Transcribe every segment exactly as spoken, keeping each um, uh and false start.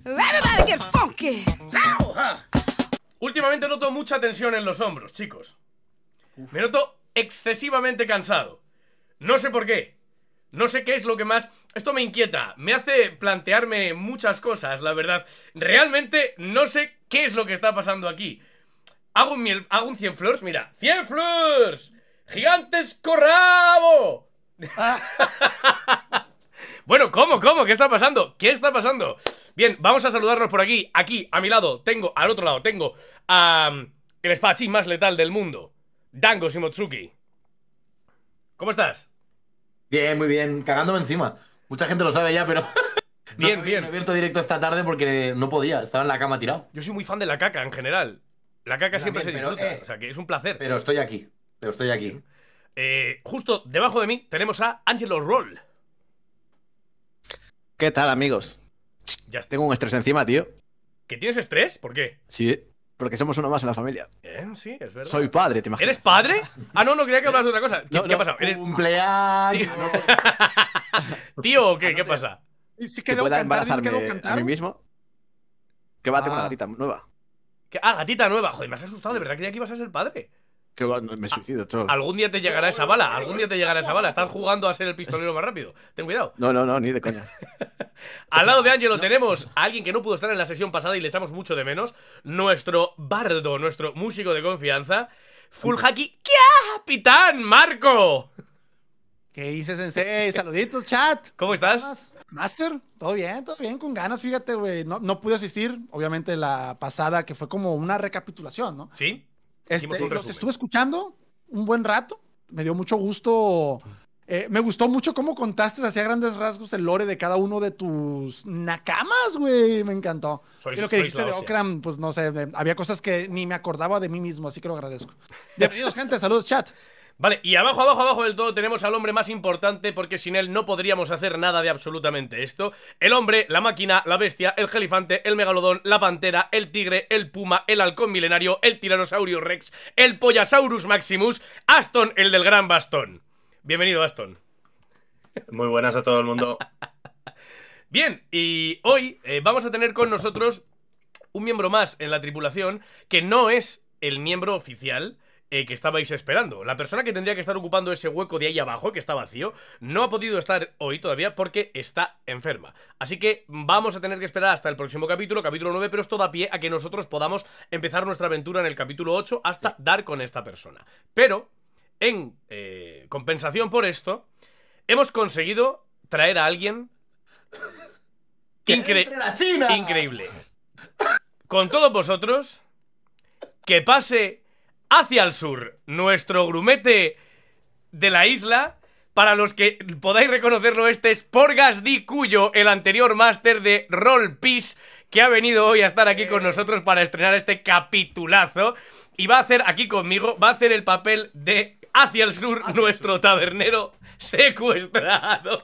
Everybody get funky. Últimamente noto mucha tensión en los hombros, chicos. Me noto excesivamente cansado. No sé por qué. No sé qué es lo que más... Esto me inquieta, me hace plantearme muchas cosas, la verdad. Realmente no sé qué es lo que está pasando aquí. Hago un, miel... Hago un cien flores, mira. ¡cien flores! ¡Gigantesco rabo! Bueno, ¿cómo? ¿Cómo? ¿Qué está pasando? ¿Qué está pasando? Bien, vamos a saludarnos por aquí. Aquí, a mi lado, tengo, al otro lado, tengo a um, el espadachín más letal del mundo, Dango Shimotsuki. ¿Cómo estás? Bien, muy bien, cagándome encima. Mucha gente lo sabe ya, pero... Bien, no, bien. No he abierto directo esta tarde porque no podía, estaba en la cama tirado. Yo soy muy fan de la caca en general. La caca Yo siempre también, se disfruta, pero, eh, o sea que es un placer. Pero estoy aquí, pero estoy aquí. Eh, justo debajo de mí tenemos a Angelo Roll. ¿Qué tal, amigos? Ya está. Tengo un estrés encima, tío. ¿Que tienes estrés? ¿Por qué? Sí, porque somos uno más en la familia. Eh, sí, es verdad. Soy padre, te imaginas. ¿Eres padre? Ah, no, no, quería que hablas de otra cosa. ¿Qué, No, ¿qué no, ha pasado? ¿Eres Cumpleaños. tío o qué? Ah, no ¿Qué sé. pasa? Y si Que quedó pueda cantar, ¿dice que embarazarme quedó a cantar? mí mismo. Que va a tener una Ah. gatita nueva. ¿Qué? Ah, gatita nueva. Joder, me has asustado. De verdad creía que ibas a ser padre. Que va, no, me suicido, todo. Algún día te llegará esa bala. Algún día te llegará esa bala. Estás jugando a ser el pistolero más rápido. Ten cuidado. No, no, no, ni de coña. Al lado de Angelo tenemos a alguien que no pudo estar en la sesión pasada y le echamos mucho de menos. Nuestro bardo, nuestro músico de confianza. Full Haki Capitán Marco. ¿Qué hice, sensei? Saluditos, chat. ¿Cómo estás? Más- Master, todo bien, todo bien, con ganas, fíjate, güey. No, no pude asistir, obviamente, la pasada, que fue como una recapitulación, ¿no? ¿Sí? Este, Hicimos un los resumen. estuve escuchando un buen rato. Me dio mucho gusto. Eh, me gustó mucho cómo contaste hacia grandes rasgos el lore de cada uno de tus nakamas, güey. Me encantó. Sois- y lo que sois dijiste la de hostia. Okram, pues no sé, me- había cosas que ni me acordaba de mí mismo, así que lo agradezco. Bienvenidos, gente. Saludos, chat. Vale, y abajo, abajo, abajo del todo tenemos al hombre más importante, porque sin él no podríamos hacer nada de absolutamente esto. El hombre, la máquina, la bestia, el gelifante, el megalodón, la pantera, el tigre, el puma, el halcón milenario, el tiranosaurio rex, el pollasaurus maximus, Aston, el del gran bastón. Bienvenido, Aston. Muy buenas a todo el mundo. Bien, y hoy eh, vamos a tener con nosotros un miembro más en la tripulación, que no es el miembro oficial eh, que estabais esperando. La persona que tendría que estar ocupando ese hueco de ahí abajo, que está vacío, no ha podido estar hoy todavía porque está enferma. Así que vamos a tener que esperar hasta el próximo capítulo, capítulo nueve, pero esto da pie a que nosotros podamos empezar nuestra aventura en el capítulo ocho hasta dar con esta persona. Pero, en eh, compensación por esto, hemos conseguido traer a alguien incre- ¡Entre la China! increíble. Con todos vosotros, que pase hacia el sur nuestro grumete de la isla. Para los que podáis reconocerlo, este es Porgas Di Cuyo, el anterior máster de Roll Peace, que ha venido hoy a estar aquí con nosotros para estrenar este capitulazo. Y va a hacer aquí conmigo, va a hacer el papel de hacia el sur, hacia nuestro el sur. Tabernero secuestrado.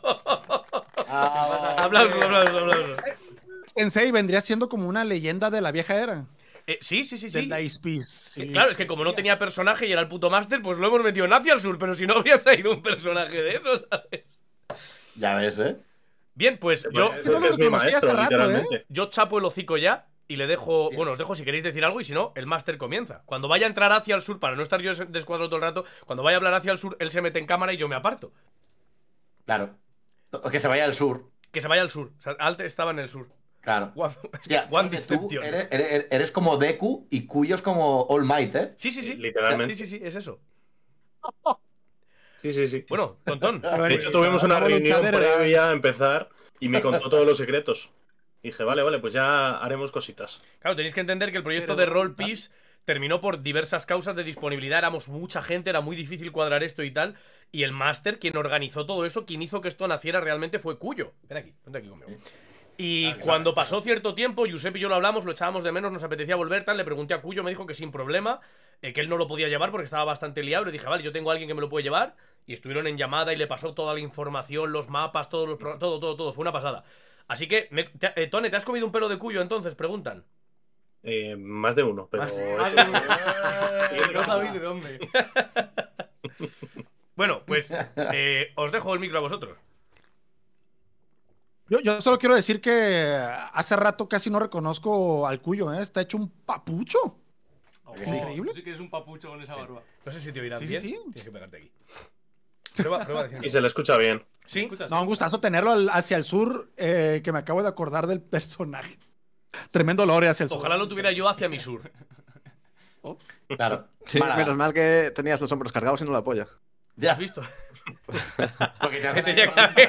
Ah, Aplausos, aplausos, aplausos. Sensei vendría siendo como una leyenda de la vieja era. Eh, sí, sí, sí, sí. Del Dice Peace. Sí. Claro, es que como no tenía personaje y era el puto máster, pues lo hemos metido en hacia el sur, pero si no habría traído un personaje de esos, ¿sabes? Ya ves, ¿eh? Bien, pues yo, Pues, Sí, no lo es mi conocí hace maestro, rato, literalmente. yo chapo el hocico ya y le dejo... Bueno, os dejo si queréis decir algo y si no, el máster comienza. Cuando vaya a entrar hacia el sur, para no estar yo descuadrado todo el rato, cuando vaya a hablar hacia el sur, él se mete en cámara y yo me aparto. Claro. Que se vaya al sur. Que se vaya al sur. O sea, Alt estaba en el sur. Claro. Guau, Hostia, guau, que tú decepción. eres, eres- eres como Deku y Cuyo es como All Might, ¿eh? Sí, sí, sí. Literalmente. Sí, sí, sí, es eso. Sí, sí, sí. Bueno, tontón. De hecho, tuvimos una La voluntad reunión era- previa a empezar y me contó todos los secretos. Y dije, vale, vale, pues ya haremos cositas. Claro, tenéis que entender que el proyecto Pero de de Roll voluntad. Peace terminó por diversas causas de disponibilidad. Éramos mucha gente, era muy difícil cuadrar esto y tal. Y el máster, quien organizó todo eso, quien hizo que esto naciera realmente fue Cuyo. Ven aquí, vente aquí conmigo. Y Vale, cuando vale, pasó cierto tiempo, Giuseppe y yo lo hablamos, lo echábamos de menos, nos apetecía volver, tal. Le pregunté a Cuyo, me dijo que sin problema, eh, que él no lo podía llevar porque estaba bastante liado. Le dije, vale, yo tengo a alguien que me lo puede llevar. Y estuvieron en llamada y le pasó toda la información, los mapas, todos los pro- todo, todo, todo. Fue una pasada. Así que, me- te- eh, Tone, ¿te has comido un pelo de Cuyo entonces? Preguntan. Eh, más de uno, pero... Más- eso- No sabéis de dónde. Bueno, pues eh, os dejo el micro a vosotros. Yo, yo solo quiero decir que hace rato casi no reconozco al Cuyo, ¿eh? Está hecho un papucho. Oh, Increíble. tú sí que es un papucho con esa barba. No sé si te oirán Sí, sí, bien. sí. Tienes que pegarte aquí. Prueba, prueba a decirme. Y se le escucha bien. ¿Sí? ¿Escuchas? No, un gustazo tenerlo al- hacia el sur, eh, que me acabo de acordar del personaje. Tremendo lore hacia el sur. Ojalá lo tuviera yo hacia mi sur. Claro. Sí, Málaga. menos mal que tenías los hombros cargados y no la polla. ¿Ya Ya. has visto? Porque te Que hacen tenía ahí- que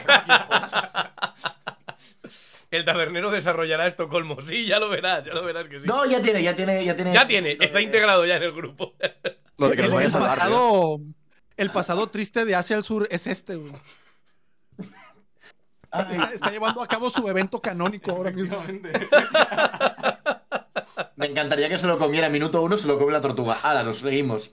El tabernero desarrollará Estocolmo. Sí, ya lo verás, ya lo verás que sí. No, ya tiene, ya tiene, ya tiene. Ya tiene, está integrado ya en el grupo. Lo de que El, nos el vayas a dar, tío. pasado, el pasado triste de hacia el sur es este, güey. Ay, Está, está llevando a cabo su evento canónico ahora mismo. Efectivamente. me encantaría que se lo comiera. Minuto uno se lo come la tortuga. Ahora, nos seguimos.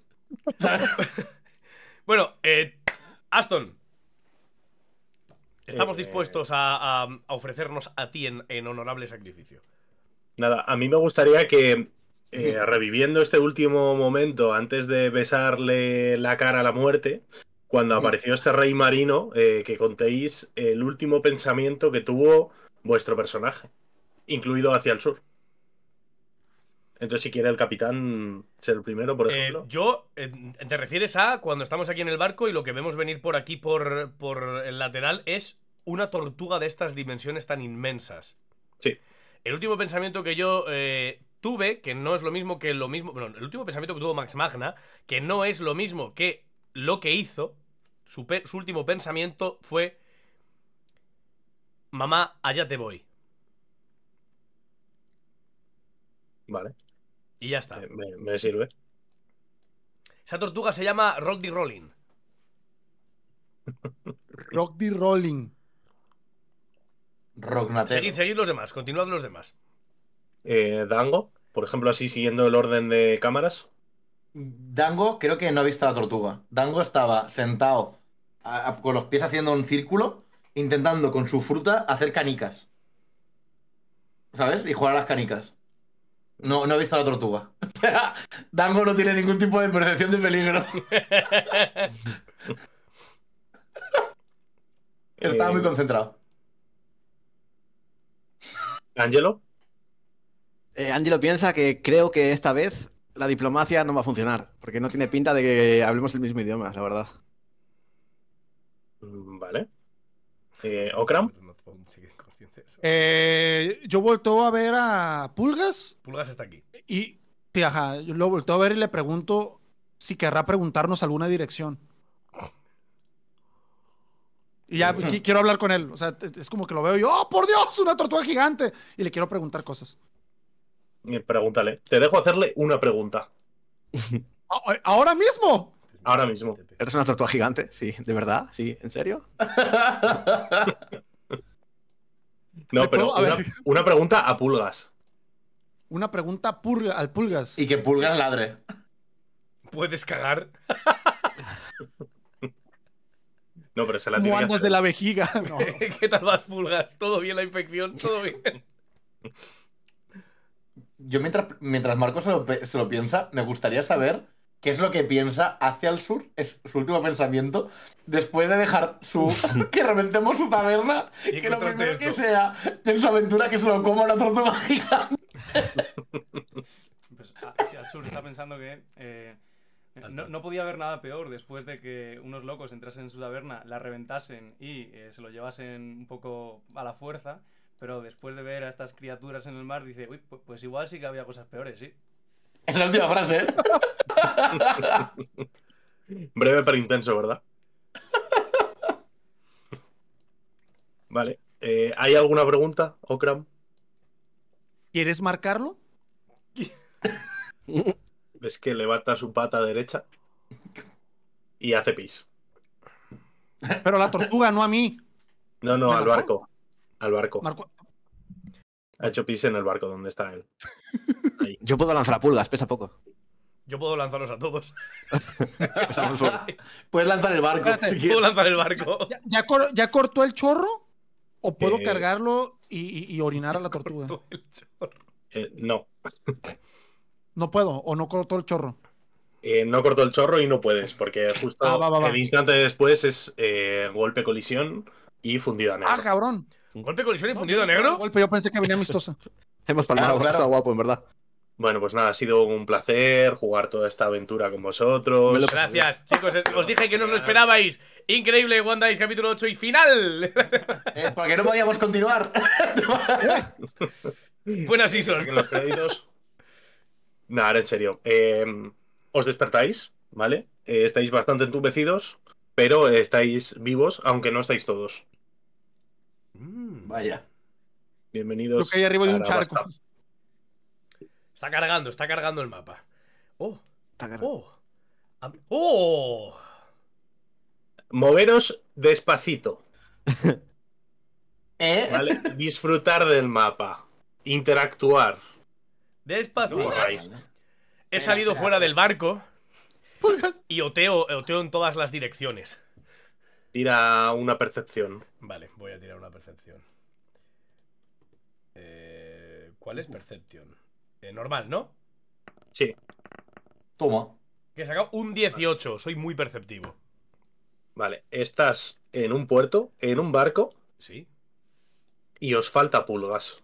Bueno, eh, Aston. Estamos Eh, dispuestos a, a- a ofrecernos a ti en, en honorable sacrificio. Nada, a mí me gustaría que, eh, reviviendo este último momento antes de besarle la cara a la muerte, cuando apareció este rey marino, eh, que contéis el último pensamiento que tuvo vuestro personaje, incluido hacia el sur. Entonces, si quiere el capitán ser el primero, por Eh, ejemplo. yo, eh, te refieres a cuando estamos aquí en el barco y lo que vemos venir por aquí por, por el lateral es una tortuga de estas dimensiones tan inmensas. Sí. El último pensamiento que yo eh, tuve, que no es lo mismo que lo mismo. Bueno, el último pensamiento que tuvo Max Magna, que no es lo mismo que lo que hizo, su, pe- su último pensamiento fue: mamá, allá te voy. Vale, Y ya está. eh, me, me sirve. Esa tortuga se llama Roddy Rolling. Rock the Rolling. Rognatero. Seguid, seguid los demás, continuad los demás. Eh, Dango, por ejemplo, así siguiendo el orden de cámaras. Dango creo que no ha visto a la tortuga. Dango estaba sentado a- a- con los pies haciendo un círculo, intentando con su fruta hacer canicas. ¿Sabes? Y jugar a las canicas. No, no ha visto a la tortuga. Dango no tiene ningún tipo de percepción de peligro. Estaba Eh, muy concentrado. Angelo. Eh, Angelo piensa que creo que esta vez la diplomacia no va a funcionar, porque no tiene pinta de que hablemos el mismo idioma, la verdad. Mm, Vale. Eh, Okram. Eh, yo volteo a ver a Pulgas Pulgas está aquí. y, sí, ajá, yo lo volteo a ver y le pregunto si querrá preguntarnos alguna dirección. Y ya qui- quiero hablar con él. O sea, t- es como que lo veo y yo, ¡oh, por Dios! ¡Una tortuga gigante! Y le quiero preguntar cosas. Eh, Pregúntale. Te dejo hacerle una pregunta. ¡A- ¿Ahora mismo? Ahora mismo. ¿Eres una tortuga gigante? Sí, ¿de verdad? ¿Sí? ¿En serio? No, ¿Me pero puedo? A una, ver. una pregunta a Pulgas. Una pregunta a Pulga- al Pulgas. Y que Pulgas ladre. ¿Puedes cagar? No, pero se la ¿Cómo tiene que andas hacer. de la vejiga? No. ¿Qué tal vas, Pulgas? ¿Todo bien la infección? ¿Todo bien? Yo mientras, mientras Marco se lo, pe- se lo piensa, me gustaría saber qué es lo que piensa hacia el sur, es su último pensamiento, después de dejar su que reventemos su taberna, Y que lo encontrarte primero que esto. sea en su aventura que se lo coma una tortuga gigante. Pues hacia el sur está pensando que eh, no, no podía haber nada peor después de que unos locos entrasen en su taberna, la reventasen y eh, se lo llevasen un poco a la fuerza, pero después de ver a estas criaturas en el mar dice, uy, pu- pues igual sí que había cosas peores, sí. Es la última frase, ¿eh? Breve pero intenso, ¿verdad? Vale. Eh, ¿Hay alguna pregunta, Okram? ¿Quieres marcarlo? Es que levanta su pata derecha y hace pis. Pero a la tortuga, no a mí. No, no, ¿Me al marcó? barco. Al barco. Marco. Ha hecho pis en el barco donde está él. Ahí. Yo puedo lanzar a pulgas, pesa poco. Yo puedo lanzarlos a todos. Pesa un solo. Puedes lanzar el barco. Espérate, si Puedo quieres. lanzar el barco. ¿Ya, ya cor- ya cortó el chorro? ¿O puedo Eh. cargarlo y, y- y orinar a la tortuga? Todo el chorro. Eh, no. No puedo, o no cortó el chorro. Eh, no cortó el chorro y no puedes, porque justo Ah, va, va, va. el instante después es eh, golpe colisión y fundida negra. Ah, cabrón. ¿Golpe, colisión y No, fundido yo no negro? esperaba golpe, yo pensé que venía amistosa. Hemos palmado, Claro, claro. ha estado guapo, en verdad. Bueno, pues nada, ha sido un placer jugar toda esta aventura con vosotros. Me lo- Gracias, chicos. es- Os dije que no os lo esperabais. Increíble, One Dice capítulo ocho y final. Eh, ¿Por qué no podíamos continuar? Buena season. Saquen los créditos. Nada, ahora en serio. Eh, os despertáis, ¿vale? Eh, estáis bastante entumecidos, pero estáis vivos, aunque no estáis todos. Mm, Vaya. Bienvenidos. Creo que hay arriba de un a charco. Arabasta. Está cargando, está cargando el mapa. Oh, Está cargado. oh. Am- Oh. Moveros despacito, ¿Eh? ¿vale? Disfrutar del mapa. Interactuar. Despacio. No corráis. He salido fuera del barco Pulgas. y oteo, oteo en todas las direcciones. Tira una percepción. Vale, voy a tirar una percepción. Eh, ¿Cuál es percepción? Eh, normal, ¿no? Sí, Toma. Que he sacado un dieciocho. Soy muy perceptivo. vale. Estás en un puerto, en un barco, Sí. y os falta pulgas.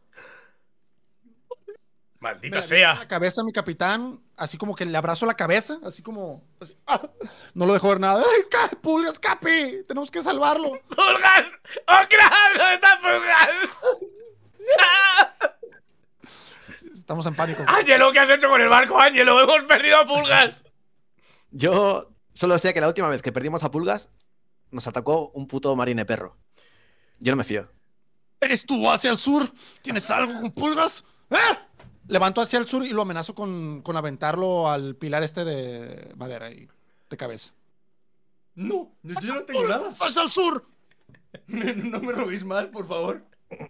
Me Maldita la sea. la cabeza a mi capitán, así como que le abrazo la cabeza, así como. así, ¡ah! No lo dejo ver nada. ¡Ay, ca- Pulgas, Capi! Tenemos que salvarlo. ¡Pulgas! ¡Oh, crack! ¿Dónde está Pulgas? ¡Ah! Estamos en pánico. ¡Ángelo! ¿Qué has hecho con el barco, Ángelo? ¡Hemos perdido a Pulgas! Yo solo sé que la última vez que perdimos a Pulgas, nos atacó un puto marine perro. Yo no me fío. ¿Eres tú hacia el sur? ¿Tienes algo con Pulgas? ¡Eh! Levanto hacia el sur y lo amenazo con, con aventarlo al pilar este de madera y de cabeza. No, yo no tengo nada. ¡Pulgas hacia el sur! No me robéis más, por favor.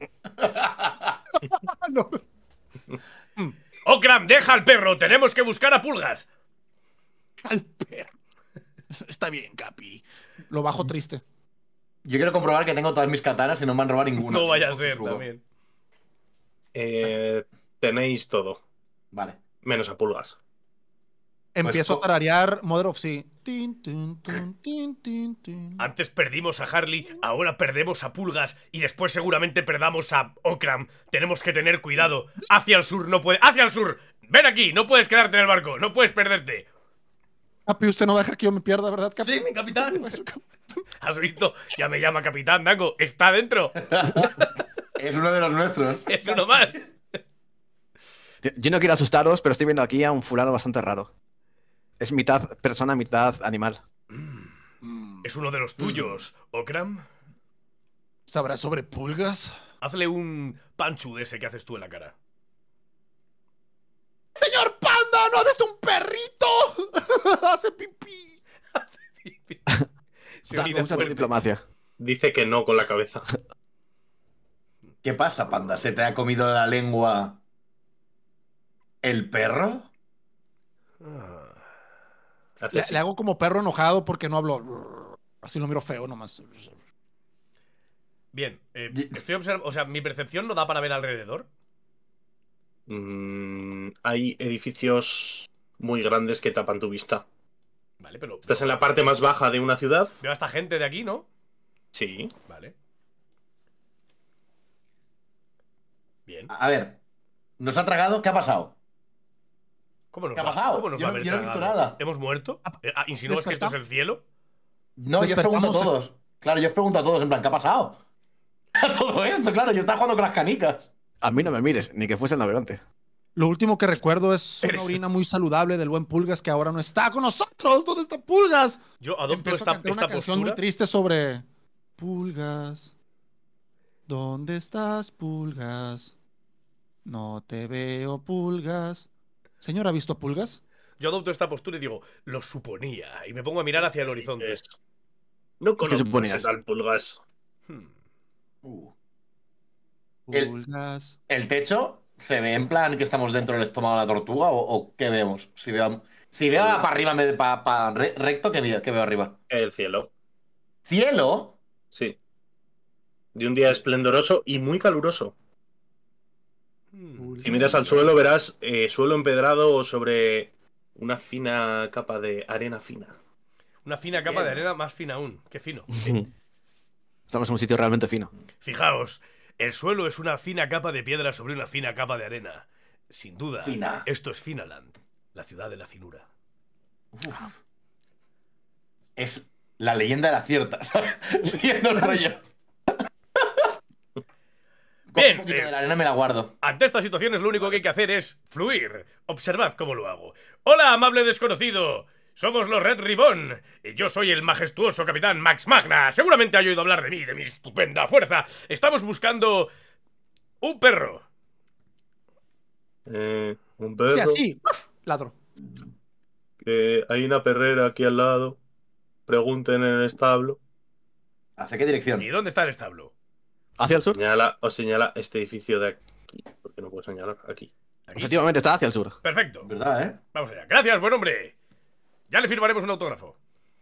No. ¡Okram, deja al perro! ¡Tenemos que buscar a Pulgas! Al perro. Está bien, Capi. Lo bajo triste. Yo quiero comprobar que tengo todas mis katanas y no me han robado ninguna. No vaya a Ojo, ser truco. también. Eh, tenéis todo, Vale. menos a pulgas. Empiezo co- a tararear Mother of Sea. Tin, tin, tin, tin, tin, tin. Antes perdimos a Harley, ahora perdemos a Pulgas y después seguramente perdamos a Okram. Tenemos que tener cuidado. Hacia el sur no puede... ¡Hacia el sur! ¡Ven aquí! No puedes quedarte en el barco. No puedes perderte. Capi, usted no va a dejar que yo me pierda, ¿verdad, Capi? Sí, mi capitán. ¿Has visto? Ya me llama Capitán Dango. Está dentro. Es uno de los nuestros. Es uno más. Yo no quiero asustaros, pero estoy viendo aquí a un fulano bastante raro. Es mitad persona, mitad animal. Mm, Es uno de los tuyos, Okram. ¿Sabrá sobre Pulgas? Hazle un panchu de ese que haces tú en la cara. ¡Señor Panda! ¡No ha visto un perrito! ¡Hace pipí! Se Da, unida usa tu fuerte. diplomacia. Dice que no con la cabeza. ¿Qué pasa, panda? ¿Se te ha comido la lengua el perro? Ah. Hace Le, así. le hago como perro enojado porque no habló. Así lo miro feo nomás. Bien, eh, Ye- estoy observando... O sea, mi percepción no da para ver alrededor. Mm, hay edificios muy grandes que tapan tu vista. Vale, pero... Estás en la parte más baja de una ciudad. Veo a esta gente de aquí, ¿no? Sí. Vale. Bien. A ver, ¿nos ha tragado? ¿Qué ha pasado? ¿Cómo nos ¿Qué ha va, pasado? ¿Cómo nos Yo va a no- haber yo no he visto tragado? nada. ¿Hemos muerto? Eh, ah, ¿Insinúas que esto es el cielo? No, yo os pregunto a Despertamos, todos. Claro, yo os pregunto a todos, en plan, ¿qué ha pasado? A todo esto, claro, yo estaba jugando con las canicas. A mí no me mires, ni que fuese el navegante. Lo último que recuerdo es una Eres- orina muy saludable del buen Pulgas que ahora no está con nosotros. ¿Dónde está Pulgas? Yo adopto Empiezo esta, a cantar esta una canción muy postura. triste sobre Pulgas. ¿Dónde estás, Pulgas? No te veo, Pulgas. Señor, ¿ha visto Pulgas? Yo adopto esta postura y digo, lo suponía. Y me pongo a mirar hacia el horizonte. Es- No conozco suponías? ese tal pulgas. Hmm. Uh. El- Pulgas. ¿El techo se ve en plan que estamos dentro del estómago de la tortuga o, o qué vemos? Si veo, si veo para arriba en vez de para recto, ¿qué veo, qué veo arriba? El cielo. ¿Cielo? Sí. De un día esplendoroso y muy caluroso. Hmm. Si miras al suelo verás eh, suelo empedrado sobre una fina capa de arena fina. Una fina capa Bien. de arena más fina aún. Qué fino. Estamos en un sitio realmente fino. Fijaos, El suelo es una fina capa de piedra sobre una fina capa de arena. Sin duda, Fina. esto es Finaland, la ciudad de la finura. Uf. Es la leyenda de la cierta, ¿sabes? Siguiendo el rollo. Bien, Un poquito eh, de la arena me la guardo. Ante estas situaciones lo único que hay que hacer es fluir. Observad cómo lo hago. Hola, amable desconocido. Somos los Red Ribbon. Y yo soy el majestuoso capitán Max Magna. Seguramente ha oído hablar de mí, de mi estupenda fuerza. Estamos buscando un perro. Eh, un perro. Sí, así. Ladro. Que hay una perrera aquí al lado. Pregunten en el establo. ¿Hacia qué dirección? ¿Y dónde está el establo? ¿Hacia el sur? Señala, os señala este edificio de aquí. Porque no puedo señalar aquí. Aquí. Efectivamente, está hacia el sur. Perfecto. ¿Verdad, eh? Vamos allá. Gracias, buen hombre. Ya le firmaremos un autógrafo.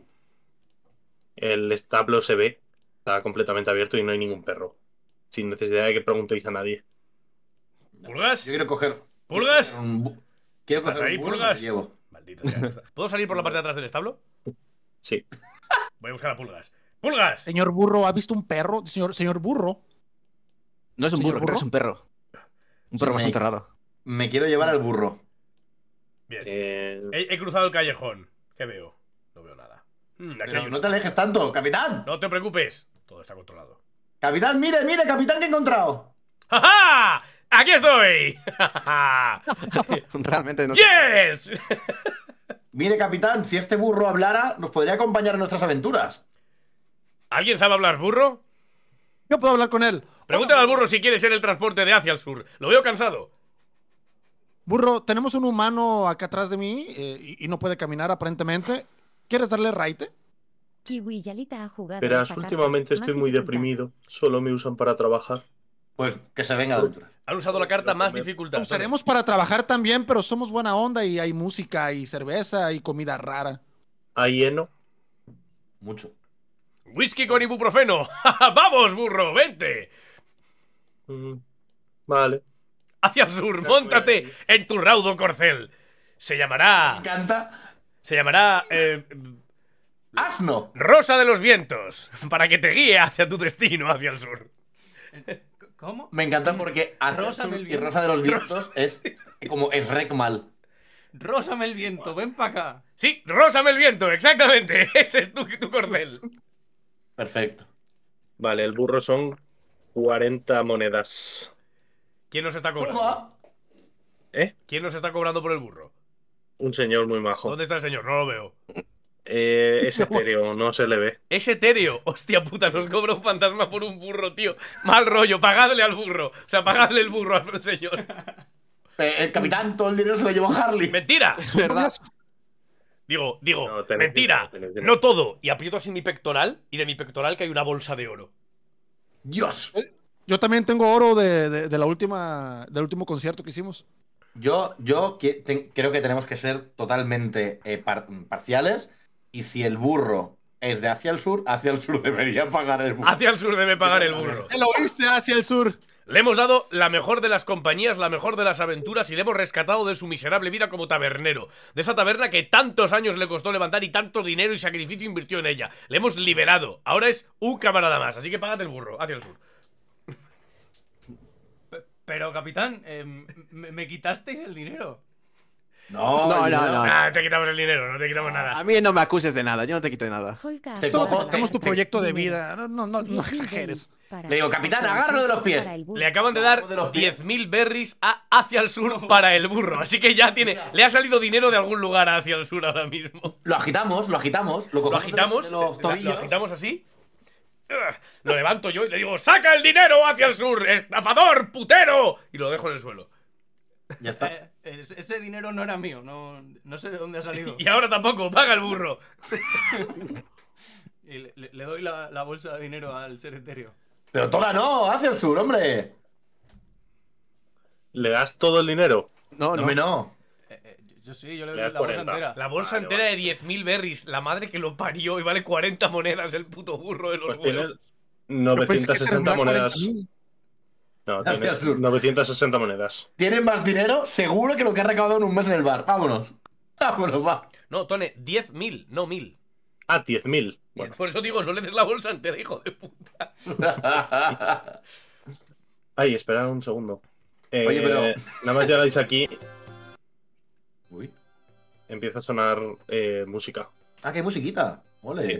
El establo se ve. Está completamente abierto y no hay ningún perro. Sin necesidad de que preguntéis a nadie. ¿Pulgas? Yo quiero coger. ¿Pulgas? Quiero coger un bu- Quiero ¿Estás coger ahí, un burro y me Pulgas? lo llevo. Maldita sea. ¿Puedo salir por la parte de atrás del establo? Sí. Voy a buscar a Pulgas. ¡Pulgas! Señor burro, ¿ha visto un perro? Señor, señor burro. No es un ¿Señor burro, creo que es un perro. Un perro Sí, bastante me- raro. Me quiero llevar al burro. Bien. Eh, He, he cruzado el callejón. ¿Qué veo? No veo nada. Hmm, aquí Pero hay un- no te alejes tanto, capitán. No te preocupes. Todo está controlado. Capitán, mire, mire, capitán, que he encontrado. ¡Ja, ja! ¡Aquí estoy! ¡Ja, ja, ja! Realmente no. ¡Yes! Mire, capitán, si este burro hablara, nos podría acompañar en nuestras aventuras. ¿Alguien sabe hablar burro? Yo puedo hablar con él. Pregúntale al burro si quiere ser el transporte de hacia el sur. Lo veo cansado. Burro, tenemos un humano acá atrás de mí eh, y, y no puede caminar aparentemente. ¿Quieres darle raite? Kiwi Yalita ha jugado. verás, esta carta. últimamente Más estoy muy dificultad. deprimido. Solo me usan para trabajar. Pues que se venga a aventuras. Han usado la carta más dificultad. Lo usaremos para trabajar también, pero somos buena onda y hay música y cerveza y comida rara. ¿Hay heno? Mucho. Whisky con ibuprofeno. ¡Vamos, burro! ¡Vente! Mm, vale. Hacia el sur, móntate en tu raudo corcel. Se Me llamará... encanta. Se llamará... eh, Asno. Rosa de los Vientos. Para que te guíe hacia tu destino, hacia el sur. ¿Cómo? Me encanta porque hacia el Rósame sur el y viento. Rosa de los Vientos es como es rec mal. Rósame el viento, ven para acá. Sí, Rósame el Viento, exactamente. Ese es tu, tu corcel. Perfecto. Vale, el burro son cuarenta monedas. ¿Quién nos está cobrando? Toma. ¿Eh? ¿Quién nos está cobrando por el burro? Un señor muy majo. ¿Dónde está el señor? No lo veo. Eh, es etéreo, no se le ve. Es etéreo. Hostia puta, nos cobra un fantasma por un burro, tío. Mal rollo, pagadle al burro. O sea, pagadle el burro al señor. Eh, el capitán, todo el dinero se lo llevó Harley. ¡Mentira! ¿Verdad? Digo, digo, No, tenéis mentira. dinero, tenéis dinero. No todo. Y aprieto así mi pectoral. Y de mi pectoral que hay una bolsa de oro. Dios. Yo también tengo oro de, de- de la última, del último concierto que hicimos. Yo, yo que- te- creo que tenemos que ser totalmente eh, par- parciales. Y si el burro es de hacia el sur, hacia el sur debería pagar el burro. Hacia el sur debe pagar el burro. ¿Te lo oíste hacia el sur? Le hemos dado la mejor de las compañías, la mejor de las aventuras y le hemos rescatado de su miserable vida como tabernero. De esa taberna que tantos años le costó levantar y tanto dinero y sacrificio invirtió en ella. Le hemos liberado. Ahora es un camarada más. Así que págate el burro, hacia el sur. Pe- Pero, capitán, eh, me, me quitasteis el dinero. No, No, el no, dinero- no. Ah, te quitamos el dinero, no te quitamos A nada. mí no me acuses de nada, yo no te quité nada. Holka Te ha cojo- jugado Tenemos tu te- proyecto de dinero. vida. No, no, no, no diez mil exageres. berries para- Le digo, capitán, agárralo de los pies. para el burro. Le acaban de dar No, de los pies. diez mil berries a hacia el sur para el burro. Así que ya tiene. Le ha salido dinero de algún lugar hacia el sur ahora mismo. Lo agitamos, lo agitamos. Lo, Lo cogemos agitamos, de los lo tobillos. agitamos así. Ugh, Lo levanto yo y le digo, ¡saca el dinero hacia el sur! ¡Estafador, putero! Y lo dejo en el suelo. Ya está. Eh, es- ese dinero no era mío, no, no sé de dónde ha salido. Y ahora tampoco, paga el burro. Y le, le- le doy la, la bolsa de dinero al ser etéreo. Pero toda no, hacia el sur, hombre. ¿Le das todo el dinero? No, No, no. hombre, no. Eh, eh, yo- yo sí, yo le Le doy das la bolsa cuarenta. entera. La bolsa Vale, entera vale. de diez mil berries. La madre que lo parió y vale cuarenta monedas el puto burro de los Pues tienes huevos. Yo pensé que se novecientas sesenta arreglaba monedas. cuarenta mil. No, Hacia tienes el sur. novecientas sesenta monedas. Tienen más dinero, seguro que lo que ha recaudado en un mes en el bar. Vámonos. Vámonos, va. No, Tone, diez mil, no mil. Ah, diez mil. Bueno, Por eso digo, no le des la bolsa entera, hijo de puta. Ay, esperad un segundo. Eh, Oye, pero- Nada más llegáis aquí, Uy. empieza a sonar eh, música. Ah, qué musiquita. Ole. Sí.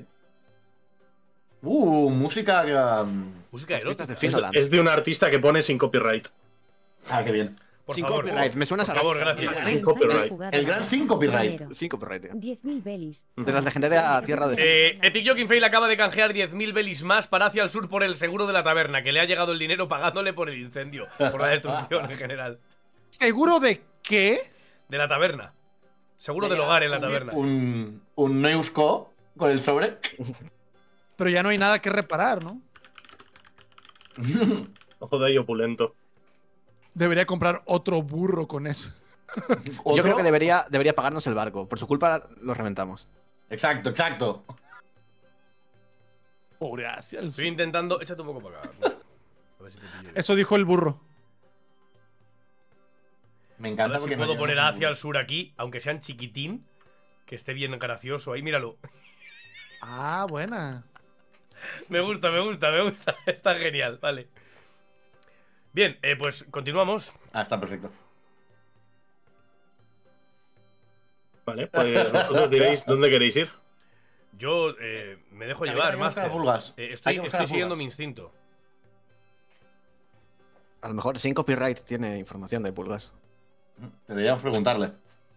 Uh, música que. um, Música Escritas de erótica. Es, Finland. es de un artista que pone sin copyright. Ah, qué bien. Por Sin favor. copyright. Me suena Por esa favor, artista. gracias. Sin copyright. El gran sin copyright. Sin copyright, tío. diez mil belis. De las legendarias Tierra de Finland. Eh, Epic Joking Fail acaba de canjear diez mil belis más para Hacia el Sur por el seguro de la taberna, que le ha llegado el dinero pagándole por el incendio, por la destrucción en general. ¿Seguro de qué? De la taberna. Seguro del hogar en la taberna. Un, un Neusco con el sobre. Pero ya no hay nada que reparar, ¿no? Ojo de ahí opulento. Debería comprar otro burro con eso. Yo ¿Otro? creo que debería, debería pagarnos el barco. Por su culpa lo reventamos. Exacto, exacto. Pobre Asia. el- Estoy intentando. Échate un poco para acá. A ver si te pillo. Eso dijo el burro. Me A encanta ver si porque puedo no poner llevamos Hacia el ninguno. Sur aquí, aunque sean chiquitín. Que esté bien gracioso ahí, míralo. Ah, buena. Me gusta, me gusta, me gusta. Está genial, vale. Bien, eh, pues continuamos. Ah, está perfecto. Vale, pues vosotros diréis dónde queréis ir. Yo eh, me dejo Hay que- llevar, hay que buscar Master. pulgas. Eh, Hay estoy que buscar estoy siguiendo pulgas. mi instinto. A lo mejor sin copyright tiene información de pulgas. Deberíamos preguntarle.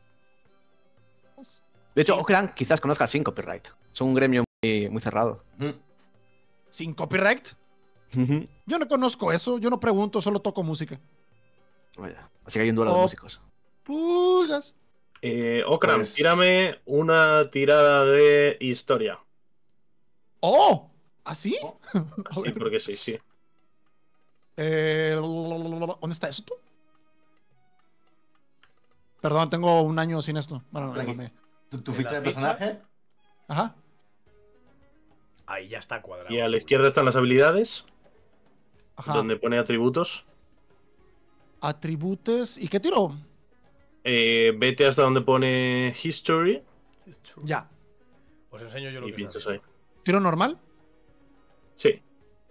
De hecho, Okran quizás conozca sin copyright. Son un gremio muy, muy cerrado. Mm. ¿Sin copyright? Yo no conozco eso. Yo no pregunto, solo toco música. Vaya. Así que hay un duelo de Oh. músicos. Pulgas. Eh, Okram, Pues- tírame una tirada de historia. ¡Oh! ¿Así? A Sí, ver. porque sí, sí. Eh, ¿Dónde está eso tú? Perdón, tengo un año sin esto. Bueno, no, Tranqui. no me- ¿Tu, tu ¿En ficha la de ficha? personaje? Ajá. Ahí ya está cuadrado. Y a la izquierda están las habilidades, Ajá. donde pone atributos. Atributes. ¿Y qué tiro? Eh, vete hasta donde pone history Ya. Os enseño yo lo y que pinchas está ahí. ¿Tiro normal? Sí.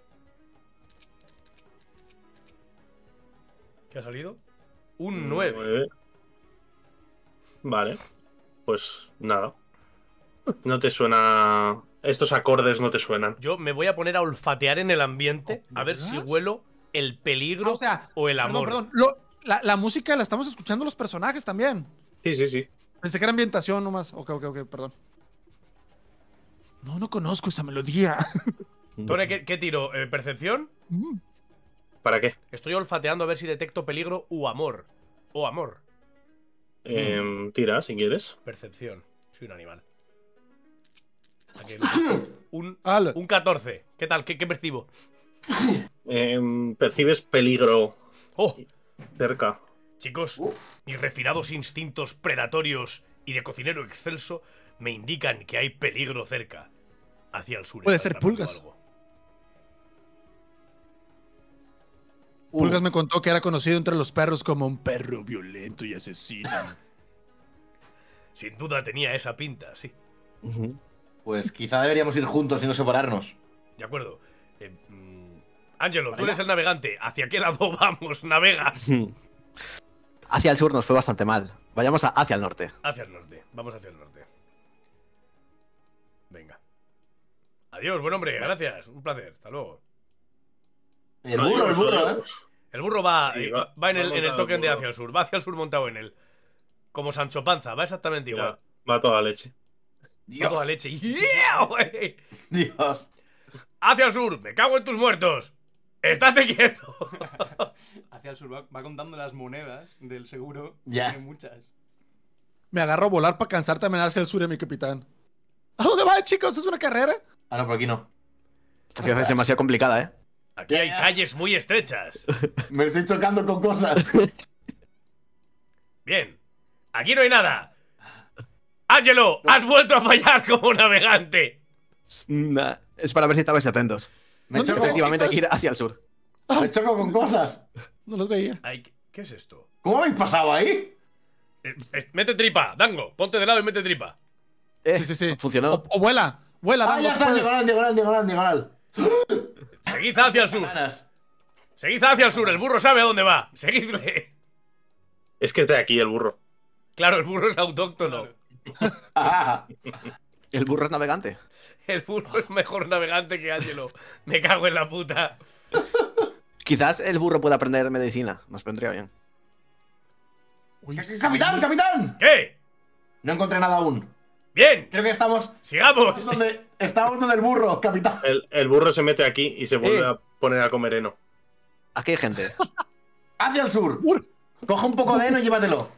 ¿Qué ha salido? Un nueve. Nueve. Vale. Pues nada. No te suena. Estos acordes no te suenan. Yo me voy a poner a olfatear en el ambiente a ver si ¿Verdad? huelo el peligro Ah, o sea, o el Perdón, amor. perdón. Lo- la, la música la estamos escuchando los personajes también. Sí, sí, sí. Pensé que era ambientación nomás. Ok, ok, ok, perdón. No, no conozco esa melodía. Tore, ¿qué, qué tiro? Eh, ¿Percepción? Mm. ¿Para qué? Estoy olfateando a ver si detecto peligro u amor. O amor. Em, tira, si quieres. Percepción. Soy un animal. ¿A qué no? Un, Ala. un catorce. ¿Qué tal? ¿Qué, qué percibo? Em, percibes peligro ¡Oh! cerca. Chicos, mis refinados instintos predatorios y de cocinero excelso me indican que hay peligro cerca. Hacia el sur. Puede está ser tramando pulgas. algo. Uh, Pulgas me contó que era conocido entre los perros como un perro violento y asesino. Sin duda tenía esa pinta, sí. Ujú. Pues quizá deberíamos ir juntos y no separarnos. De acuerdo. Eh, mm, Ángelo, tú eres el navegante. ¿Hacia qué lado vamos? Navega. Hacia el sur nos fue bastante mal. Vayamos a- hacia el norte. Hacia el norte. Vamos hacia el norte. Venga. Adiós, buen hombre. Gracias. Un placer. Hasta luego. El burro, el burro, ¿eh? El burro va, Sí, eh, va- va en, va el, en el montado token el de burro. hacia el sur. Va hacia el sur montado en él. Como Sancho Panza. Va exactamente igual. Ya, va toda leche. Va Dios, toda leche. ¡Yeah, güey! Dios. Hacia el sur. Me cago en tus muertos. Estate quieto. Hacia el sur va, va contando las monedas del seguro. Ya. Tiene muchas. Me agarro a volar para cansar también hacia el sur, mi capitán. ¿A dónde va, chicos? ¿Es una carrera? Ah, no, por aquí no. Esta ciudad es demasiado complicada, ¿eh? Aquí hay calles muy estrechas. Me estoy chocando con cosas. Bien. Aquí no hay nada. Ángelo, has vuelto a fallar como navegante. Nah, es para ver si estabais atentos. Me ¿Dónde choco, está? Efectivamente hay que ir hacia el sur. me choco con cosas. No los veía. Ay, ¿qué es esto? ¿Cómo habéis pasado ahí? Eh, es- mete tripa, Dango. Ponte de lado y mete tripa. Eh, Sí, sí, sí. Funcionó. O, o vuela. Vuela, Ah, Dango, ya tú está, puedes. diagonal, diagonal, diagonal, diagonal. Seguid hacia el sur. Ganas. Seguid hacia el sur, el burro sabe a dónde va. Seguidle. Es que es de aquí el burro. Claro, el burro es autóctono. Ah, El burro es navegante. El burro es mejor navegante que Ángelo. Me cago en la puta. Quizás el burro pueda aprender medicina. Nos vendría bien. Uy, sí. ¡Capitán, capitán! ¿Qué? No encontré nada aún. Bien, Creo que estamos. sigamos. Donde, estamos donde el burro, capitán. El, el burro se mete aquí y se vuelve Eh. a poner a comer heno. Aquí hay gente. Hacia el sur. Ur- Coge un poco de heno y llévatelo.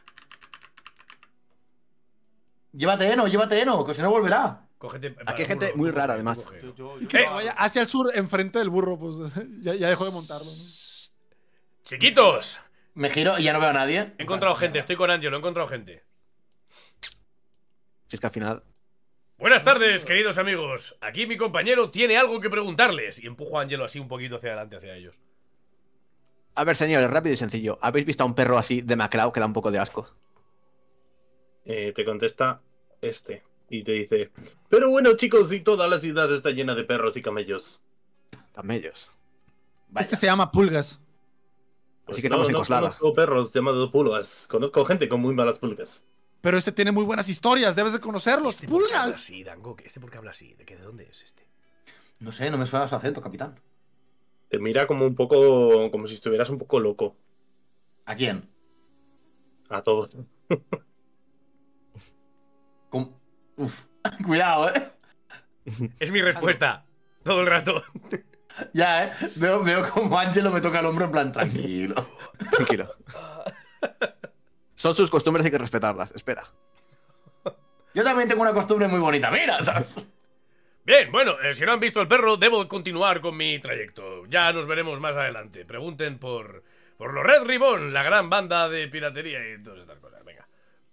Llévate heno, llévate heno, que si no volverá. Cógete. Aquí hay gente burro, muy tú rara, coge, tú además. coge. Yo, yo, yo Que lo vaya hago. hacia el sur, enfrente del burro, pues ya, ya dejó de montarlo. ¿no? Chiquitos, Me giro y ya no veo a nadie. he encontrado gente. Estoy con Ángelo, he encontrado gente. Si es que al final. Buenas tardes, queridos amigos. Aquí mi compañero tiene algo que preguntarles. Y empujo a Ángelo así un poquito hacia adelante, hacia ellos. A ver, señores, rápido y sencillo. ¿Habéis visto a un perro así demacrado que da un poco de asco? Eh, te contesta este. Y te dice: pero bueno, chicos, y toda la ciudad está llena de perros y camellos. Camellos. Vaya. Este se llama Pulgas. Pues Así que no, estamos en no Coslada. conozco perros llamados pulgas. Conozco gente con muy malas pulgas. Pero este tiene muy buenas historias, debes de conocerlos. ¿Este por qué habla ¡Pulgas! así, Dango? ¿Este por qué habla así? ¿De qué? ¿De dónde es este? No sé, no me suena su acento, capitán. Te mira como un poco. Como si estuvieras un poco loco. ¿A quién? A todos. Com- Uf, cuidado, eh. Es mi respuesta. Todo el rato. Ya, eh. Veo, veo como Ángelo me toca el hombro en plan tranquilo. Tranquilo. Son sus costumbres, hay que respetarlas. Espera. Yo también tengo una costumbre muy bonita, mira, ¿sabes? Bien, bueno, eh, si no han visto el perro, debo continuar con mi trayecto. Ya nos veremos más adelante. Pregunten por, por los Red Ribbon, la gran banda de piratería y todas estas cosas. Venga.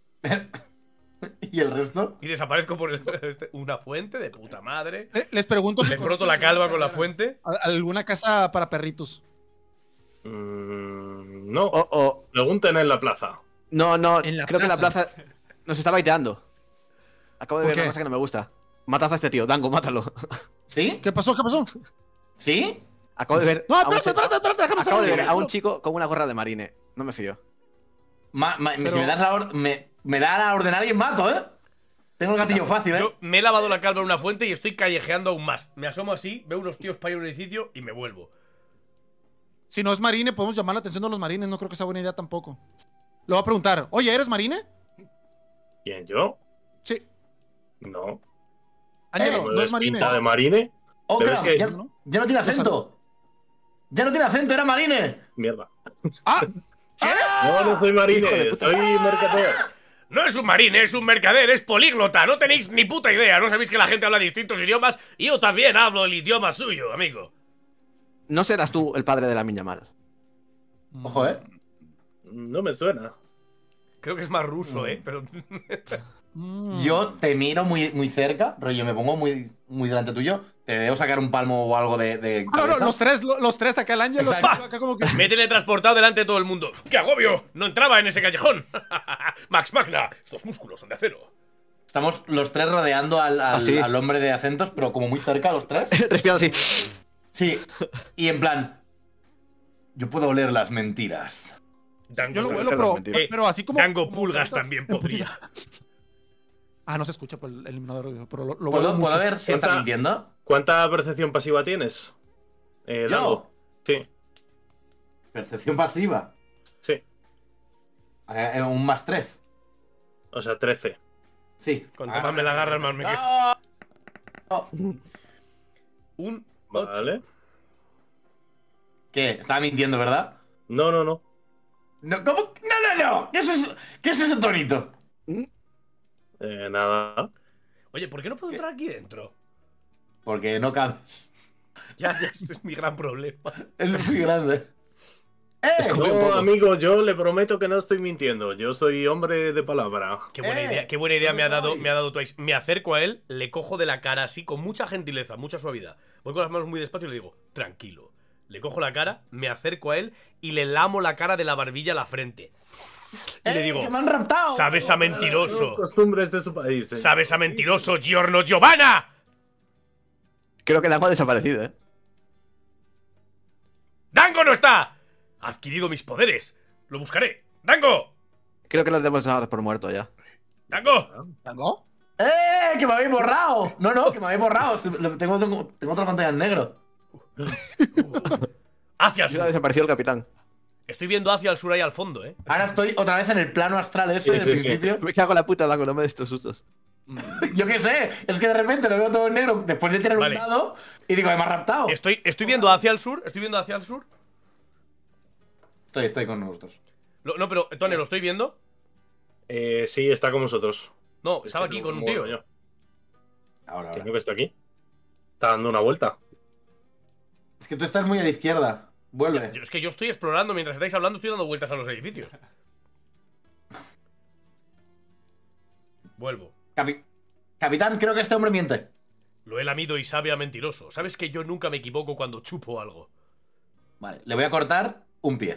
¿Y el resto? Y desaparezco por el, este- una fuente de puta madre. Eh, Les pregunto Me si froto la calva con la fuente. a- alguna casa para perritos. Mm, no. Oh, oh. Pregunten en la plaza. No, no. En la creo que la plaza. plaza nos está baiteando. Acabo de ¿Por ver una qué? cosa que no me gusta. Matad a este tío, Dango, mátalo. ¿Sí? ¿Qué pasó? ¿Qué pasó? ¿Sí? Acabo de ver. No, a un espérate, chico- espérate, espérate, déjame Acabo de saber. ver a un chico con una gorra de marine. No me fío. Ma- ma- Pero- Si me das la orden, me, me da la orden a alguien, mato, ¿eh? Tengo el gatillo fácil, ¿eh? Yo me he lavado la calva en una fuente y estoy callejeando aún más. Me asomo así, veo unos tíos para ir a un edificio y me vuelvo. Si no es marine, podemos llamar la atención de los marines. No creo que sea buena idea tampoco. Le voy a preguntar, oye, ¿eres marine? ¿Quién, yo? Sí. No. Ángelo, ¿No no es es marine. pinta de marine? ¡Oh, pero crap! es que- ya, ya no tiene acento. Ya no tiene acento, era marine. Mierda. ¡Ah! No, no soy marine, Hijo de puta. soy mercader. No es un marine, es un mercader, es políglota. No tenéis ni puta idea. No sabéis que la gente habla distintos idiomas y yo también hablo el idioma suyo, amigo. No serás tú el padre de la niña mal. Ojo, ¿eh? No me suena. Creo que es más ruso, ¿eh? Pero... Mm. Yo te miro muy, muy cerca, rollo, me pongo muy, muy delante tuyo. Te debo sacar un palmo o algo de. de Ah, no, no, cabeza. los tres, lo- los tres acá, el Ángelo. Exacto. Acá como que... Me he teletransportado delante de todo el mundo. ¡Qué agobio! No entraba en ese callejón. Max Magna, estos músculos son de acero. Estamos los tres rodeando al, al- ¿Ah, sí? al hombre de acentos, pero como muy cerca los tres. Respirando así. Sí. Y en plan. Yo puedo oler las mentiras. Dango, Yo lo huelo, Perdón, pero, mentira. Eh, pero así como. Dango como Pulgas tanto- también podría. Ah, no se escucha por el eliminador, pero lo, lo huelo ¿Puedo, mucho. ¿puedo ver si está Cuenta- mintiendo? ¿Cuánta percepción pasiva tienes? Eh, ¿Yo? Dango. Sí, Percepción pasiva. sí. Eh, eh, un más tres. O sea, trece. Sí. Cuanto más me la agarras, más me quedo. ¡Ah! Oh. Un ocho. Vale. ¿Qué? Estaba mintiendo, ¿verdad? No, no, no. No, ¿cómo? No, no, no. ¿Qué es, eso? ¿Qué es ese tonito? Eh, nada. Oye, ¿por qué no puedo entrar aquí dentro? Porque no cabes. Ya, ya, este es mi gran problema. Es muy grande. ¡Eh! Escupe un No, poco. amigo, yo le prometo que no estoy mintiendo. Yo soy hombre de palabra. Qué buena Eh, idea, qué buena idea ¿dónde me ha dado, estoy? me ha dado Twice. Me acerco a él, le cojo de la cara así, con mucha gentileza, mucha suavidad. Voy con las manos muy despacio y le digo, tranquilo. Le cojo la cara, me acerco a él y le lamo la cara de la barbilla a la frente. Y le ¡Eh, digo, que me han raptado! ¿sabes a mentiroso? Costumbres de su país. eh. ¿Sabes a mentiroso, Giorno Giovanna? Creo que Dango ha desaparecido, ¿eh? ¡Dango ¡Dango no está! Ha adquirido mis poderes. Lo buscaré. ¡Dango! Creo que lo debemos dar por muerto ya. ¡Dango! ¿Dango? ¡Eh! ¡Que me habéis borrado! No, no, que me habéis borrado. Tengo, tengo, tengo otra pantalla en negro. Hacia el Ya sur. desapareció el capitán. Estoy viendo hacia el sur ahí al fondo, ¿eh? Ahora estoy otra vez en el plano astral ese Sí, del sí, sí. principio. Me cago en la puta, Dango, no me des estos sustos. Yo qué sé, es que de repente lo veo todo en negro después de tirar Vale. un dado y digo, me ha raptado. Estoy, estoy viendo hacia el sur. Estoy viendo hacia el sur. Estoy, estoy con nosotros. Lo- no, pero, Tony, ¿lo estoy viendo? Eh, sí, está con vosotros. No, Es estaba que aquí no con me un tío. muevo yo. Ahora, Que ahora. no, que está aquí. Está dando una vuelta. Es que tú estás muy a la izquierda. Vuelve. Yo- es que yo estoy explorando. Mientras estáis hablando, estoy dando vueltas a los edificios. Vuelvo. Capi- Capitán, creo que este hombre miente. Lo he lamido y sabe a mentiroso. Sabes que yo nunca me equivoco cuando chupo algo. Vale, le voy a cortar un pie.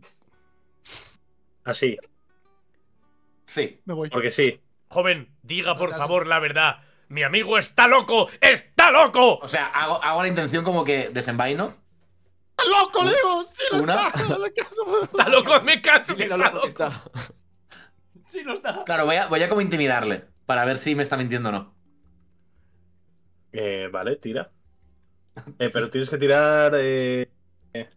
Así, Sí. Me voy. porque sí. Joven, diga por Caso. favor la verdad. Mi amigo está loco. ¡Está loco! O sea, hago, hago la intención como que desenvaino. ¡Está loco, le digo! ¡Sí, no Una. está! Dale caso. Está loco, me caso que Dile lo está loco que loco. está. Sí, no está. Claro, voy a, voy a como intimidarle. Para ver si me está mintiendo o no. Eh, vale, tira. Eh, pero tienes que tirar. Eh, eh,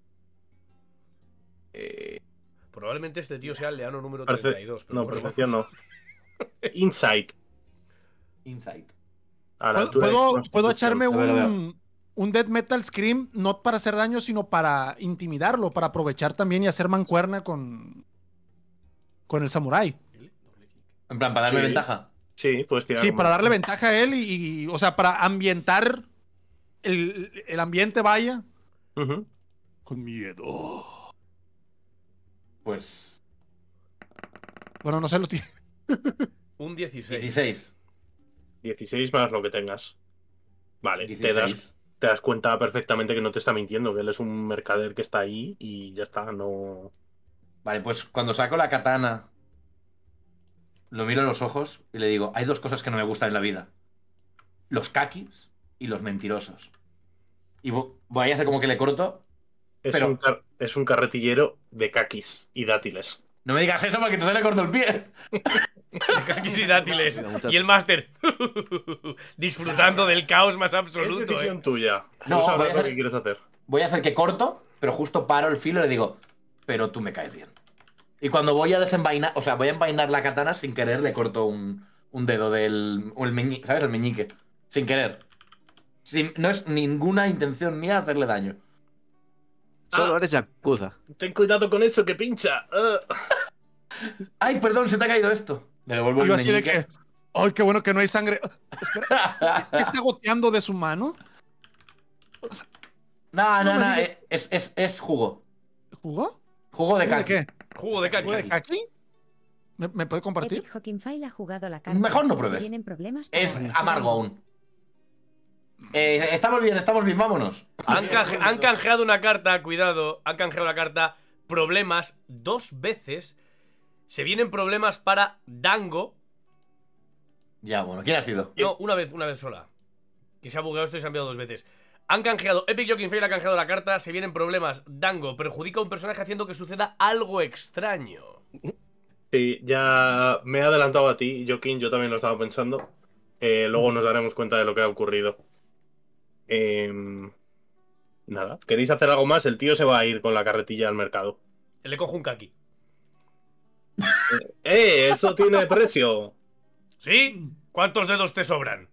eh, Probablemente este tío sea el leano número Parece- treinta y dos. Pero no, bueno. percepción no. Insight. Insight. A la ¿Puedo, altura de puedo, constitución. puedo echarme A ver, a ver. un, un Death Metal Scream, no para hacer daño, sino para intimidarlo, para aprovechar también y hacer mancuerna con, con el samurái. En plan, para darme Sí. ventaja. Sí, puedes tirar. Sí, como- para darle ventaja a él y, y, o sea, para ambientar el, el ambiente, vaya, Ujú. con miedo. Pues. Bueno, no sé, lo tiene. Un dieciséis. dieciséis. dieciséis más lo que tengas. Vale, te dieciséis. das, te das cuenta perfectamente que no te está mintiendo, que él es un mercader que está ahí y ya está, no. Vale, pues cuando saco la katana, lo miro a los ojos y le digo, hay dos cosas que no me gustan en la vida. Los kakis y los mentirosos. Y vo- voy a hacer como que le corto. Es, Pero- un, car- es un carretillero de kakis y dátiles. No me digas eso porque entonces le corto el pie. Kakis y dátiles. Cuidado, muchacho. Y el máster. Disfrutando del caos más Es absoluto, decisión eh. tuya. No, No, sabrás voy a lo hacer- que quieres hacer. Voy a hacer que corto, pero justo paro el filo y le digo, pero tú me caes bien. Y cuando voy a desenvainar, o sea, voy a envainar la katana sin querer, le corto un, un dedo del. o el meñi- ¿Sabes? El meñique. Sin querer. Sin- no es ninguna intención mía hacerle daño. Solo eres Yakuza. Ten cuidado con eso que pincha. Ugh. ¡Ay, perdón! Se te ha caído esto. Le devuelvo Y el yo así de meñique. que, ¡ay, qué bueno que no hay sangre! Espera, ¿qué está goteando de su mano? No, No no, me no. digas. Es, es, es jugo. ¿Jugo? Jugo de ¿De kaki. qué? Jugo de ¿Jugo de kaki. kaki? ¿Me, me puede compartir? Epic Hawkingfile ha jugado la carta. Mejor no Si pruebes. vienen problemas para Es el- amargo aún. Eh, estamos bien, estamos bien, vámonos. Han, canje- han canjeado una carta, cuidado, han canjeado la carta problemas dos veces. Se vienen problemas para Dango. Ya, bueno, ¿quién ha sido? No, una vez, una vez sola. Que se ha bugueado esto y se ha enviado dos veces. Han canjeado, Epic Joking Fail ha canjeado la carta. Se vienen problemas, Dango perjudica a un personaje haciendo que suceda algo extraño. Sí, ya me he adelantado a ti, Joaquín, yo también lo estaba pensando. Eh, luego nos daremos cuenta de lo que ha ocurrido. Em, nada, ¿queréis hacer algo más? El tío se va a ir con la carretilla al mercado. Le cojo un kaki. ¡Eh! Eso tiene precio. ¿Sí? ¿Cuántos dedos te sobran?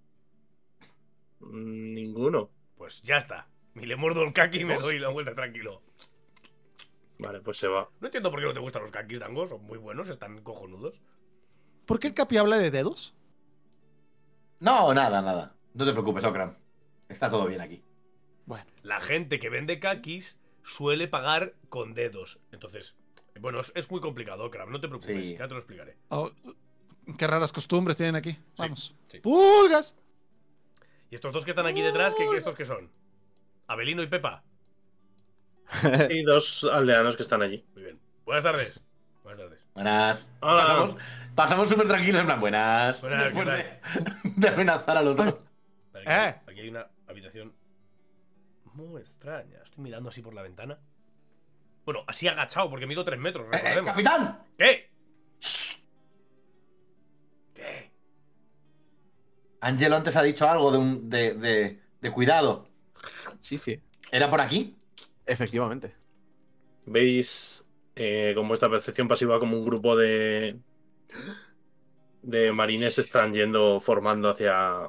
Mm, Ninguno. Pues ya está. Y le muerdo el kaki y me doy la vuelta tranquilo. Vale, pues se va. No entiendo por qué no te gustan los kakis, Dango. Son muy buenos, están cojonudos. ¿Por qué el Capi habla de dedos? No, nada, nada. No te preocupes, Okram. Está todo bien aquí. Bueno, La gente que vende kakis suele pagar con dedos. Entonces, bueno, es, es muy complicado, Okram. No te preocupes, Sí. ya te lo explicaré. oh, qué raras costumbres tienen aquí. Vamos. sí. ¡Pulgas! ¿Y estos dos que están aquí detrás, qué, qué estos que son? Abelino y Pepa. Y dos aldeanos que están allí. Muy bien. Buenas tardes. Buenas tardes. Buenas. Hola. Pasamos, pasamos súper tranquilos, en plan, buenas. Buenas, Después ¿qué de, de amenazar al otro. Vale, Eh. Aquí hay una habitación muy extraña. estoy mirando así por la ventana. Bueno, así agachado, porque mido tres metros, ¡Eh, eh, recordemos. capitán! ¿Qué? ¿Qué? Angelo antes ha dicho algo de un. de, de, de cuidado. Sí, sí, ¿Era por aquí? efectivamente. ¿Veis eh, con vuestra percepción pasiva como un grupo de. de marines están yendo, formando hacia.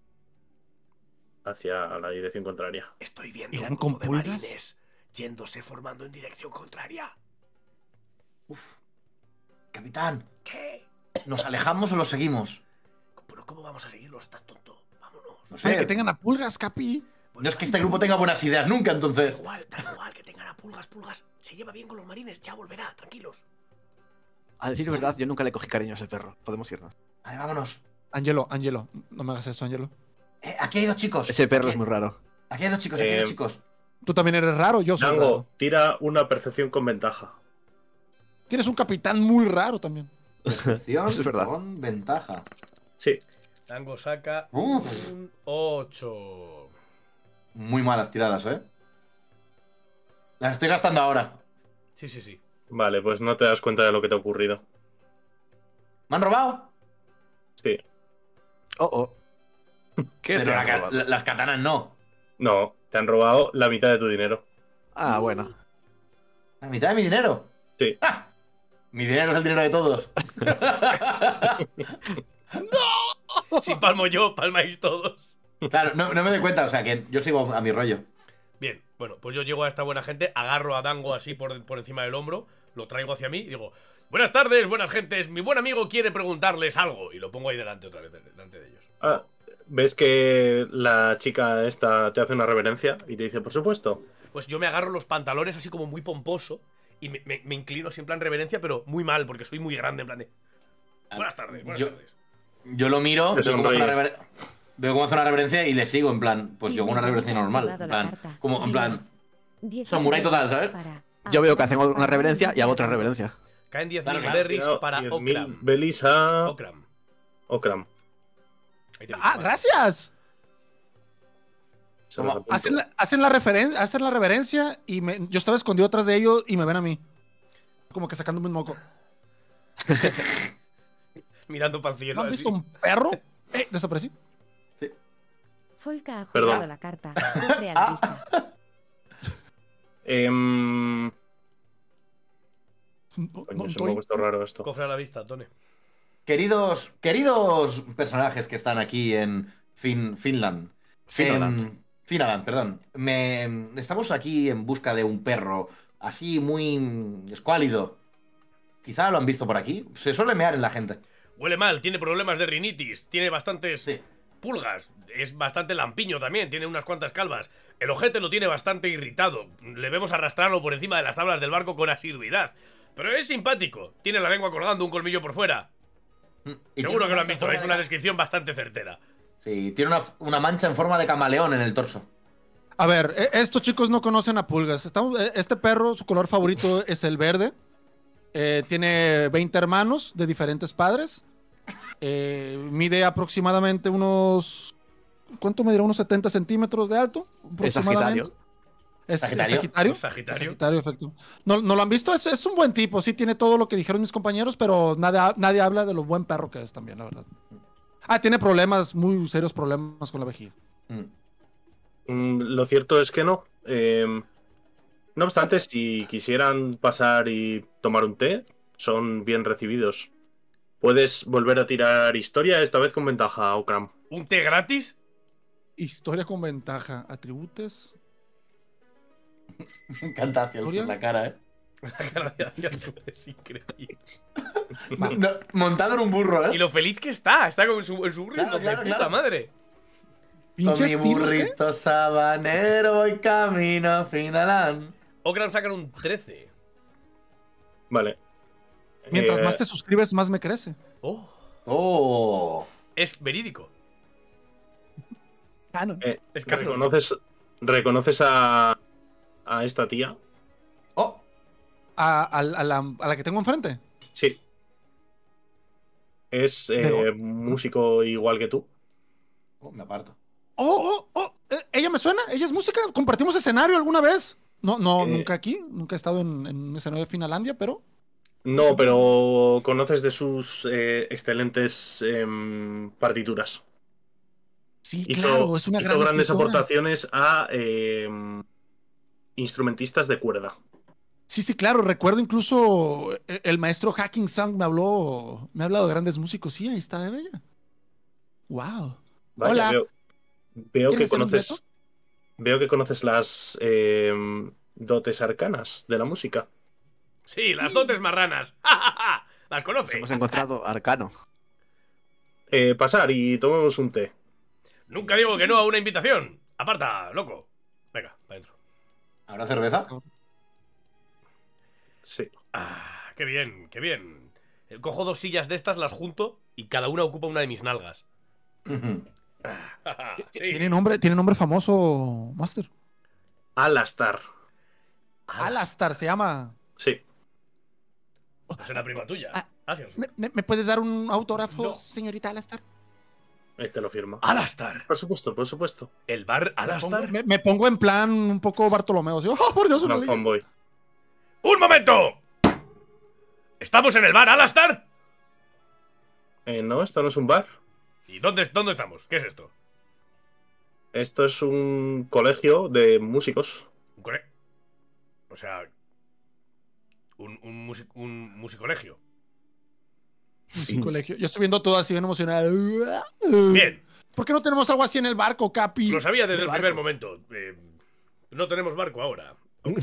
hacia la dirección contraria? Estoy viendo ¿Irán un con grupo de pulgas? marines yéndose formando en dirección contraria. Uf. Capitán, ¿Qué? ¿nos alejamos o los seguimos? ¿Pero cómo vamos a seguirlos? ¿Estás tonto? Vámonos. No Oye, sé. que tengan a pulgas, Capi. No es que este grupo tenga buenas ideas nunca, Da entonces. igual, da igual que tengan a pulgas, pulgas. Se lleva bien con los marines, ya volverá, tranquilos. A decir verdad, yo nunca le cogí cariño a ese perro. Podemos irnos. Vale, vámonos. Angelo, Angelo, no me hagas esto, Angelo. Eh, aquí hay dos chicos. Ese perro Aquí- es muy raro. Aquí hay dos chicos, aquí hay Eh, dos chicos. Tú también eres raro, yo soy Dango, raro. tira una percepción con ventaja. Tienes un capitán muy raro también. Percepción Eso es verdad. con ventaja. Sí. Tango saca Uf. un ocho. Muy malas tiradas, ¿eh? Las estoy gastando ahora. Sí, sí, sí. Vale, pues no te das cuenta de lo que te ha ocurrido. ¿Me han robado? Sí. Oh, oh. ¿Qué Pero te la han ca- robado? la- las katanas no. No, te han robado la mitad de tu dinero. Ah, bueno. ¿La mitad de mi dinero? Sí. ¡Ah! Mi dinero es el dinero de todos. Si palmo yo, palmáis todos. Claro, no, no me doy cuenta, o sea que yo sigo a mi rollo. Bien, bueno, pues yo llego a esta buena gente, agarro a Dango así por, por encima del hombro, lo traigo hacia mí y digo: buenas tardes, buenas gentes, mi buen amigo quiere preguntarles algo. Y lo pongo ahí delante otra vez, delante de ellos. Ah, ¿ves que la chica esta te hace una reverencia y te dice, por supuesto? Pues yo me agarro los pantalones así como muy pomposo y me, me- me inclino así en plan reverencia, pero muy mal, porque soy muy grande, en plan de... Buenas tardes, buenas Yo- tardes. Yo lo miro, Te veo cómo, hace una sonríe. rever- veo cómo hace una reverencia y le sigo, en plan, pues yo hago una reverencia normal. En plan, como, en plan, samurái total, ¿sabes? Yo veo que hacen una reverencia y hago otra reverencia. Caen diez Claro, mil claro, berries Tirado para diez mil Okram. belis a Okram. Okram. Ahí tenéis, Ah, vale. gracias. Se los ¿Cómo? apunto. Hacen la, hacen la, referen- hacen la reverencia y me- yo estaba escondido atrás de ellos y me ven a mí. Como que sacándome un moco. Mirando para el cielo. ¿No han así. visto un perro? Eh, desaparecí. Folka ha Perdón. jugado la carta. Cofre a la vista. Em, No, coño, no se me estoy- ha puesto raro esto. Cofre a la vista, Tone. Queridos, queridos personajes que están aquí en Fin- Finland. Finland. Em, Finland, perdón. Me, estamos aquí en busca de un perro así muy escuálido. Quizá lo han visto por aquí. Se suele mear en la gente. Huele mal, tiene problemas de rinitis, tiene bastantes Sí. pulgas, es bastante lampiño también, tiene unas cuantas calvas. El ojete lo tiene bastante irritado. Le vemos arrastrarlo por encima de las tablas del barco con asiduidad. Pero es simpático, tiene la lengua colgando, un colmillo por fuera. Y Seguro tiene que lo una han mancha visto, en forma es de una ca- descripción bastante certera. Sí, tiene una, una mancha en forma de camaleón en el torso. A ver, eh, estos chicos no conocen a pulgas. Estamos, eh, este perro, su color favorito es el verde. Eh, tiene veinte hermanos de diferentes padres. Eh, mide aproximadamente unos... ¿Cuánto medirá? ¿Unos setenta centímetros de alto? Es aproximadamente. Sagitario. ¿Es Sagitario. Sagitario? Sagitario. ¿Es Sagitario? Sagitario, efecto. ¿No, no lo han visto? Es, es un buen tipo. Sí, tiene todo lo que dijeron mis compañeros, pero nadie, nadie habla de lo buen perro que es también, la verdad. Ah, tiene problemas, muy serios problemas con la vejiga. Mm. Mm, lo cierto es que no. Em, no obstante, si quisieran pasar y tomar un té, son bien recibidos. Puedes volver a tirar historia, esta vez con ventaja, Okram. ¿Un té gratis? Historia con ventaja. Atributes. Me encanta hacia ¿Historia? la cara, ¿eh? La cara de Adrián es increíble. Vale. No, montado en un burro, ¿eh? Y lo feliz que está, está con su, en su burrito Claro, claro, de puta claro. madre. Con Pinches mi tiros, ¿qué? burrito sabanero voy camino a Finland. Okram sacan un trece. Vale. Mientras Eh, más te suscribes, más me crece. Oh, Oh. es verídico. Canon. eh, Es canon. ¿reconoces, reconoces a, a esta tía? Oh. A, a- a la, a la que tengo enfrente. Sí. Es eh, Pero- músico igual que tú. Oh, me aparto. Oh, oh, oh. eh, ¿Ella me suena? ¿Ella es música? ¿Compartimos escenario alguna vez? No, no, Eh. nunca aquí. Nunca he estado en, en un escenario de Finalandia, pero. No, pero conoces de sus eh, excelentes em, partituras. Sí, Hizo, claro, es una hizo gran grandes escritora. aportaciones a em, instrumentistas de cuerda. Sí, sí, claro. Recuerdo incluso eh, el maestro Hacking Song me habló, me ha hablado de grandes músicos. Sí, ahí está de bella. Wow. Vaya, Hola. veo, veo que ¿Quieres hacer un conoces. dueto? Veo que conoces las em, dotes arcanas de la música. Sí, las Sí. dotes marranas. ¡Ja, ja, ja! ¿Las Nos conoce? hemos encontrado Arcano. Eh, pasar y tomemos un té. Nunca digo que no a una invitación. Aparta, loco. Venga, para adentro. ¿Habrá cerveza? Sí. Ah, qué bien, qué bien. Eh, Cojo dos sillas de estas, las junto y cada una ocupa una de mis nalgas. Ah, ja, ja, sí. Tiene nombre, tiene nombre famoso, Master. Alastar. Alastar se llama. Sí. No será prima tuya. Ah, Hacia el sur. ¿Me, me- me puedes dar un autógrafo, No. señorita Alastar? Ahí te lo firma. Alastar. Por supuesto, por supuesto. El bar Me pongo, Alastar. me- me pongo en plan un poco Bartolomeo. Así, ¡oh, por Dios, una No, leyenda! fanboy. ¡Un momento! ¿Estamos en el bar Alastar? Eh, no, esto no es un bar. ¿Y dónde, dónde estamos? ¿Qué es esto? Esto es un colegio de músicos. ¿Un cole- O sea... Un, un, musi- un musicolegio. Sí, colegio. Yo estoy viendo todo así bien emocionado. Bien, ¿Por qué no tenemos algo así en el barco, Capi? lo sabía desde de el barco. primer momento. Eh, no tenemos barco ahora.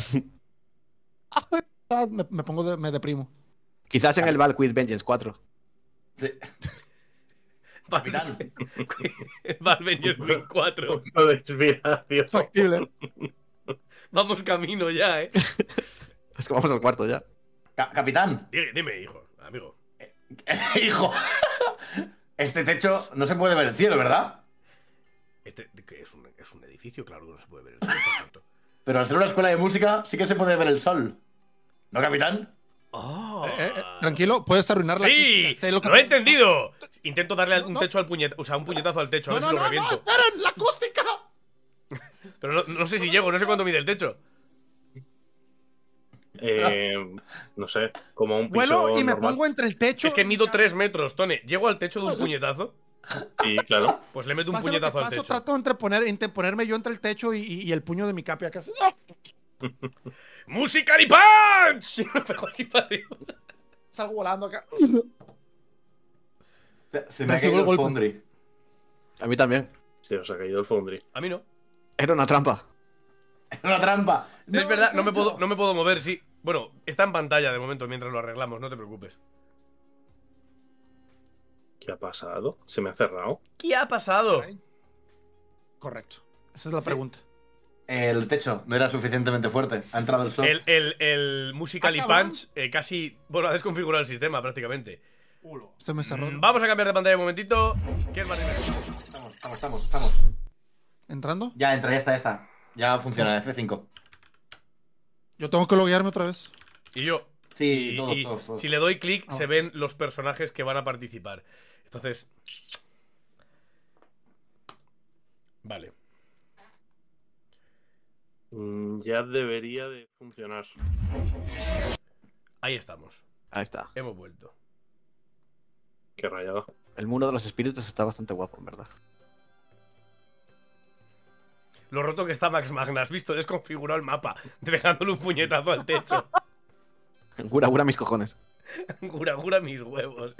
Ah, me, me pongo de- me deprimo. Quizás en el Valk with Vengeance cuatro. Sí. Capitán. Valvengers Queen cuatro. Punto de inspiración. Factible. Vamos camino ya, eh. Es que vamos al cuarto ya. Ca- Capitán. Dime, dime, hijo, amigo. Hijo. Este techo no se puede ver el cielo, ¿verdad? Este que es un, es un edificio, claro que no se puede ver el cielo, perfecto. Pero al ser una escuela de música sí que se puede ver el sol. ¿No, capitán? Oh, Eh, eh, tranquilo, puedes arruinar la Sí, acústica. Sé lo que- lo he entendido. Intento darle al- un No. techo al puñetazo, o sea, un puñetazo al techo, a No, ver no, si lo no, no, reviento. esperen, la acústica. Pero no, no sé si llego, no sé cuánto mide el techo. Eh, no sé, como un piso Vuelo y me normal. pongo entre el techo. Es que mido tres metros, Tone. ¿Llego al techo de un puñetazo? Sí, claro. Pues le meto un Pase lo que puñetazo al pase, techo. trato de entreponer, interponerme yo entre el techo y, y- y el puño de mi capi acá. ¡Ah! ¡Musical y punch! Me pego así para arriba. Salgo volando acá. Se, se me ha Recibo caído el el golpe. Foundry. A mí también. Se os ha caído el Foundry. A mí no. Era una trampa. ¡Una trampa! Es verdad, no me, techo! puedo, no me puedo mover, sí. Bueno, está en pantalla de momento mientras lo arreglamos, no te preocupes. ¿Qué ha pasado? ¿Se me ha cerrado? ¿Qué ha pasado? Correcto. Esa es la pregunta. El techo no era suficientemente fuerte. Ha entrado el sol. El, el, el Musical y Ah, cabrón. Punch eh, casi. Bueno, ha desconfigurado el sistema prácticamente. Se me cerró. Mm, Vamos a cambiar de pantalla un momentito. ¿Qué es más Estamos, estamos, estamos, estamos. ¿Entrando? Ya entra, ya está, ya está. Ya funciona, F cinco. Yo tengo que loguearme otra vez. Y yo. Sí, Y, todos, y todos, todos. si le doy clic, Ah. se ven los personajes que van a participar. Entonces. Vale. Mm, ya debería de funcionar. Ahí estamos. Ahí está. Hemos vuelto. Qué rayado. El mundo de los espíritus está bastante guapo, en verdad. Lo roto que está Max Magna. Has visto, desconfigurado el mapa. Dejándole un puñetazo al techo. Gura, gura mis cojones. Gura, gura mis huevos.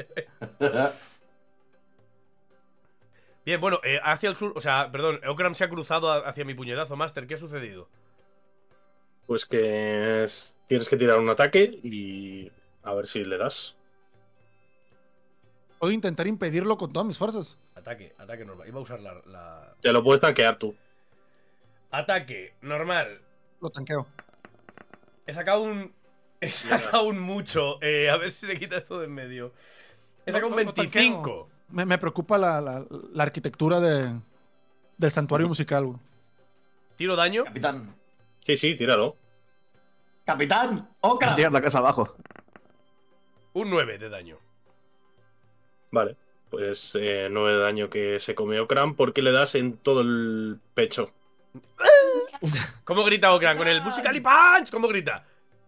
Bien, bueno, eh, hacia el sur. O sea, perdón, Okram se ha cruzado a- hacia mi puñetazo, Master. ¿Qué ha sucedido? Pues que es- tienes que tirar un ataque y a ver si le das. Puedo intentar impedirlo con todas mis fuerzas. Ataque, ataque normal. Iba a usar la. la- Te lo puedes tanquear tú. Ataque normal. Lo tanqueo. He sacado un. He sacado un mucho. Eh, a ver si se quita esto de en medio. He Lo- sacado un lo- lo tanqueo. veinticinco. Me, me preocupa la, la- la arquitectura de, del santuario musical, güey. Tiro daño. Capitán. Sí, sí, tíralo. ¡Capitán! ¡Oka! Has llegado a casa abajo. Un nueve de daño. Vale. Pues eh, nueve de daño que se come Okram porque le das en todo el pecho. ¿Cómo grita Okram? Con el Musically Punch. ¿Cómo grita?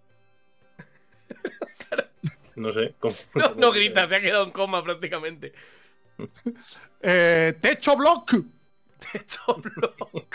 No sé. ¿cómo, No, cómo no grita, se ha quedado en coma prácticamente. Eh, techo block. Techo block.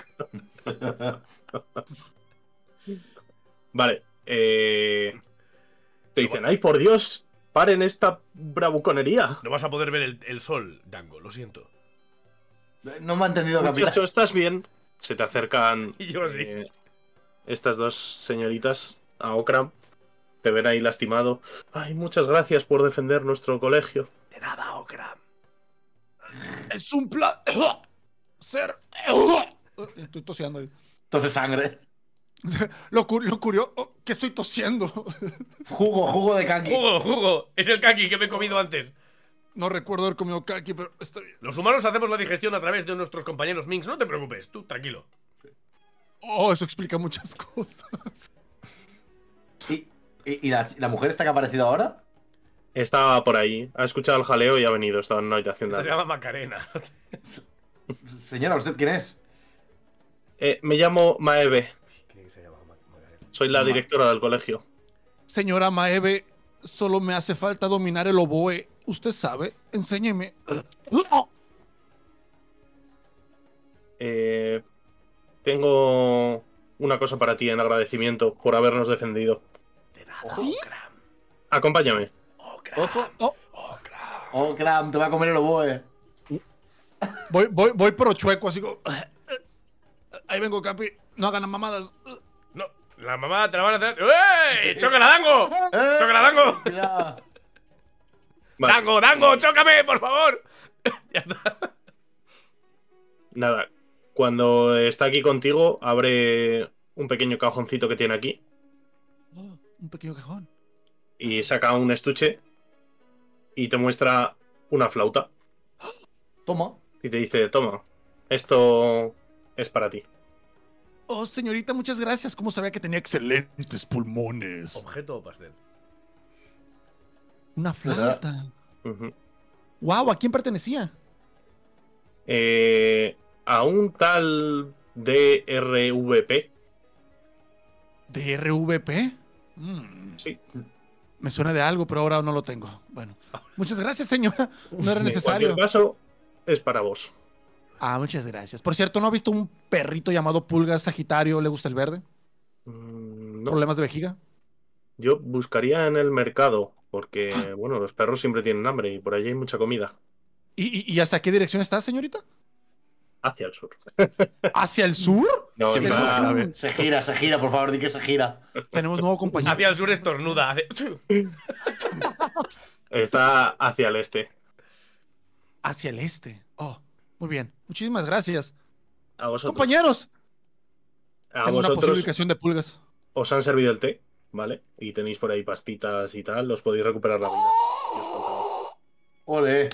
Vale. Eh, te dicen, ay, por Dios, paren esta bravuconería. No vas a poder ver el, el sol, Dango, lo siento. No me ha entendido, capitán. Muchacho, ¿estás bien? Se te acercan Y yo sí. eh, estas dos señoritas a Okram. Te ven ahí lastimado. Ay, muchas gracias por defender nuestro colegio. De nada, Okram. Es un plan. Ser. Estoy tosiendo ahí. Entonces sangre. Lo, cu lo curioso. Oh, que estoy tosiendo. Jugo, jugo de kaki. Jugo, jugo. Es el kaki que me he comido antes. No recuerdo haber comido kaki, pero está bien. Los humanos hacemos la digestión a través de nuestros compañeros Minx. No te preocupes, tú tranquilo. Oh, eso explica muchas cosas. ¿Y, y, y la, la mujer esta que ha aparecido ahora? Estaba por ahí. Ha escuchado el jaleo y ha venido. Estaba en una habitación de Esta se al- llama Macarena. Señora, ¿usted quién es? Eh, me llamo Maeve. Soy la Ma- directora del colegio. Señora Maeve, solo me hace falta dominar el oboe. Usted sabe, enséñeme. Eh, tengo una cosa para ti en agradecimiento por habernos defendido. De nada, ¿Sí? Okram. Acompáñame. Okram. Ojo. Oh, Okram. Oh, Cram, te va a comer el oboe. voy, voy, voy pero chueco, así como. Ahí vengo, Capi. No hagan mamadas. No, la mamá te la van a hacer. ¡Ey! ¡Chócala, Dango! ¡Eh! ¡Chócala, Dango! Mira. Vale. ¡Dango, Dango! ¡Chócame, por favor! Ya está. Nada. Cuando está aquí contigo, abre un pequeño cajoncito que tiene aquí Oh, un pequeño cajón. y saca un estuche y te muestra una flauta. Toma. Y te dice, toma, esto es para ti. Oh, señorita, muchas gracias. ¿Cómo sabía que tenía excelentes pulmones? ¿Objeto o pastel? Una flauta. Ujú. Wow, ¿a quién pertenecía? Eh, a un tal D R V P. ¿De R V P? Mm, Sí. me suena de algo, pero ahora no lo tengo. Bueno, muchas gracias, señora. No era En necesario. cualquier caso, es para vos. Ah, muchas gracias. Por cierto, ¿no ha visto un perrito llamado Pulga Sagitario? ¿Le gusta el verde? Mm, no. ¿Problemas de vejiga? Yo buscaría en el mercado, porque, bueno, los perros siempre tienen hambre y por allí hay mucha comida. ¿Y, y, y hacia qué dirección está, señorita? Hacia el sur. ¿Hacia el sur? No, Sí, Tenemos, está- un- Se gira, se gira, por favor, di que se gira. tenemos nuevo compañero. Hacia el sur estornuda. Hace... está hacia el este. Hacia el este. Oh, muy bien. Muchísimas gracias. A vosotros. Compañeros, A tengo una posible vosotros ubicación de pulgas. os han servido el té, ¿vale? Y tenéis por ahí pastitas y tal, os podéis recuperar la vida. Y os contamos. Ole.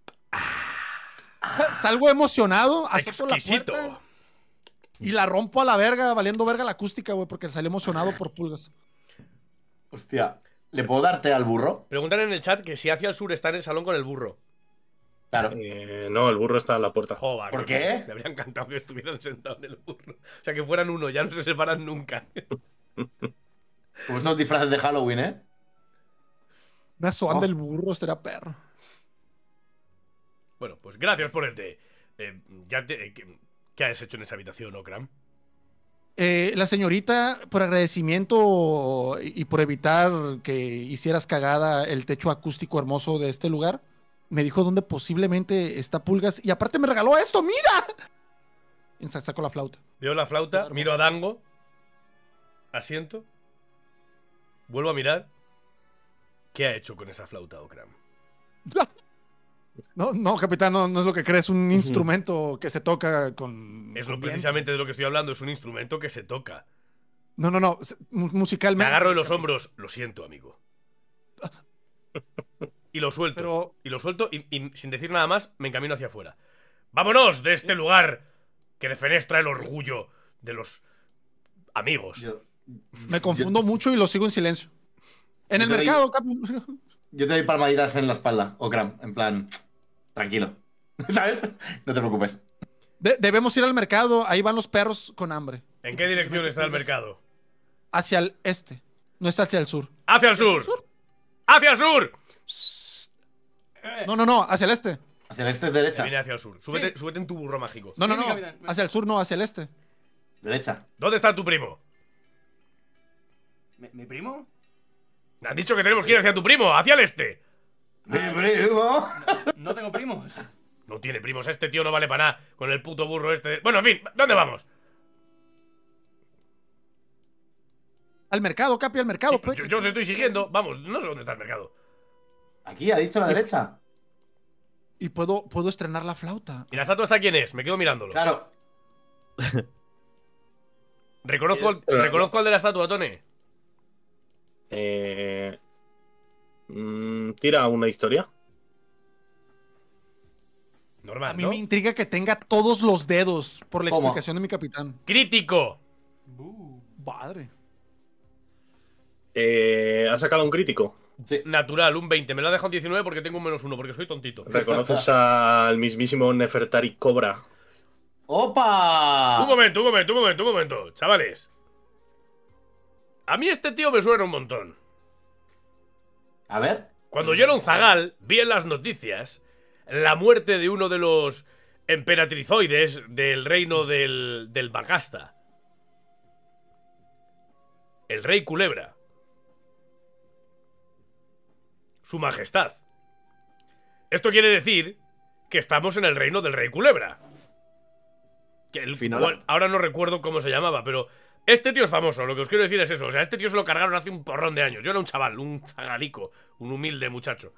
Salgo emocionado, azoto la Exquisito. puerta y la rompo a la verga, valiendo verga la acústica, güey, porque salí emocionado por pulgas. Hostia. ¿Le puedo darte al burro? Preguntan en el chat que si hacia el sur está en el salón con el burro. Claro. Eh, no, el burro está en la puerta. Joder, ¿Por qué? Me habría encantado que estuvieran sentados en el burro. O sea, que fueran uno, ya no se separan nunca. Como estos disfraces de Halloween, ¿eh? Una soan Oh. del burro será perro. Bueno, pues gracias por el té. Eh, ya te- eh, ¿qué, qué has hecho en esa habitación, Okram? Eh, la señorita, por agradecimiento y y por evitar que hicieras cagada el techo acústico hermoso de este lugar, me dijo dónde posiblemente está Pulgas y aparte me regaló esto, ¡mira! Y sa- sacó la flauta. Veo la flauta, Hermoso. miro a Dango, asiento, vuelvo a mirar. ¿Qué ha hecho con esa flauta, Okram? No, no, capitán, no, no es lo que crees, un instrumento que se toca con... Es con lo viento. precisamente de lo que estoy hablando, es un instrumento que se toca. No, no, no, se- mu- Me musicalmente. agarro de los hombros, lo siento, amigo. Y lo suelto. Pero Y lo suelto y, y sin decir nada más me encamino hacia afuera. ¡Vámonos de este lugar que defenestra el orgullo de los amigos! Yo, me confundo mucho y lo sigo en silencio. En Yo el te doy- mercado, capi- yo te doy palmaditas en la espalda, Okram, en plan. Tranquilo. ¿Sabes? No te preocupes. De- debemos ir al mercado. Ahí van los perros con hambre. ¿En qué dirección está el mercado? Hacia el este. No está hacia el sur. ¡Hacia el sur! ¡Hacia el sur! No, no, no. Hacia el este. Hacia el este es Se derecha. viene hacia el sur. Súbete, Sí. súbete en tu burro mágico. No, no, Sí, mi no. capitán. Hacia el sur no, hacia el este. Derecha. ¿Dónde está tu primo? ¿Mi, mi primo? Me han dicho que tenemos que ir hacia tu primo, hacia el este. ¡Mi primo! No tengo primos. No tiene primos, este tío no vale para nada con el puto burro este. Bueno, en fin, ¿dónde vamos? Al mercado, Capi, al mercado. Sí, pues. yo, yo os estoy siguiendo. Vamos, no sé dónde está el mercado. Aquí, ha dicho la derecha. Y puedo, puedo estrenar la flauta. ¿Y la estatua está quién es? Me quedo mirándolo. Claro. Reconozco, Es- el, reconozco al de la estatua, Tone. Eh, mm, tira una historia. Normal, A mí ¿no? me intriga que tenga todos los dedos por la ¿Cómo? explicación de mi capitán. ¡Crítico! Buh. Padre. Eh, ¿Has sacado un crítico? Sí. Natural, un veinte. Me lo ha dejado un diecinueve porque tengo un menos uno, porque soy tontito. ¿Reconoces al mismísimo Nefertari Cobra? ¡Opa! Un momento, un momento, un momento, un momento. Chavales. A mí este tío me suena un montón. A ver. Cuando yo era un zagal, vi en las noticias la muerte de uno de los emperatrizoides del reino del, del Bacasta. El rey Culebra. Su majestad. Esto quiere decir que estamos en el reino del rey Culebra. Que el Final. cual- ahora no recuerdo cómo se llamaba, pero este tío es famoso. Lo que os quiero decir es eso. O sea, este tío se lo cargaron hace un porrón de años. Yo era un chaval, un zagalico, un humilde muchacho.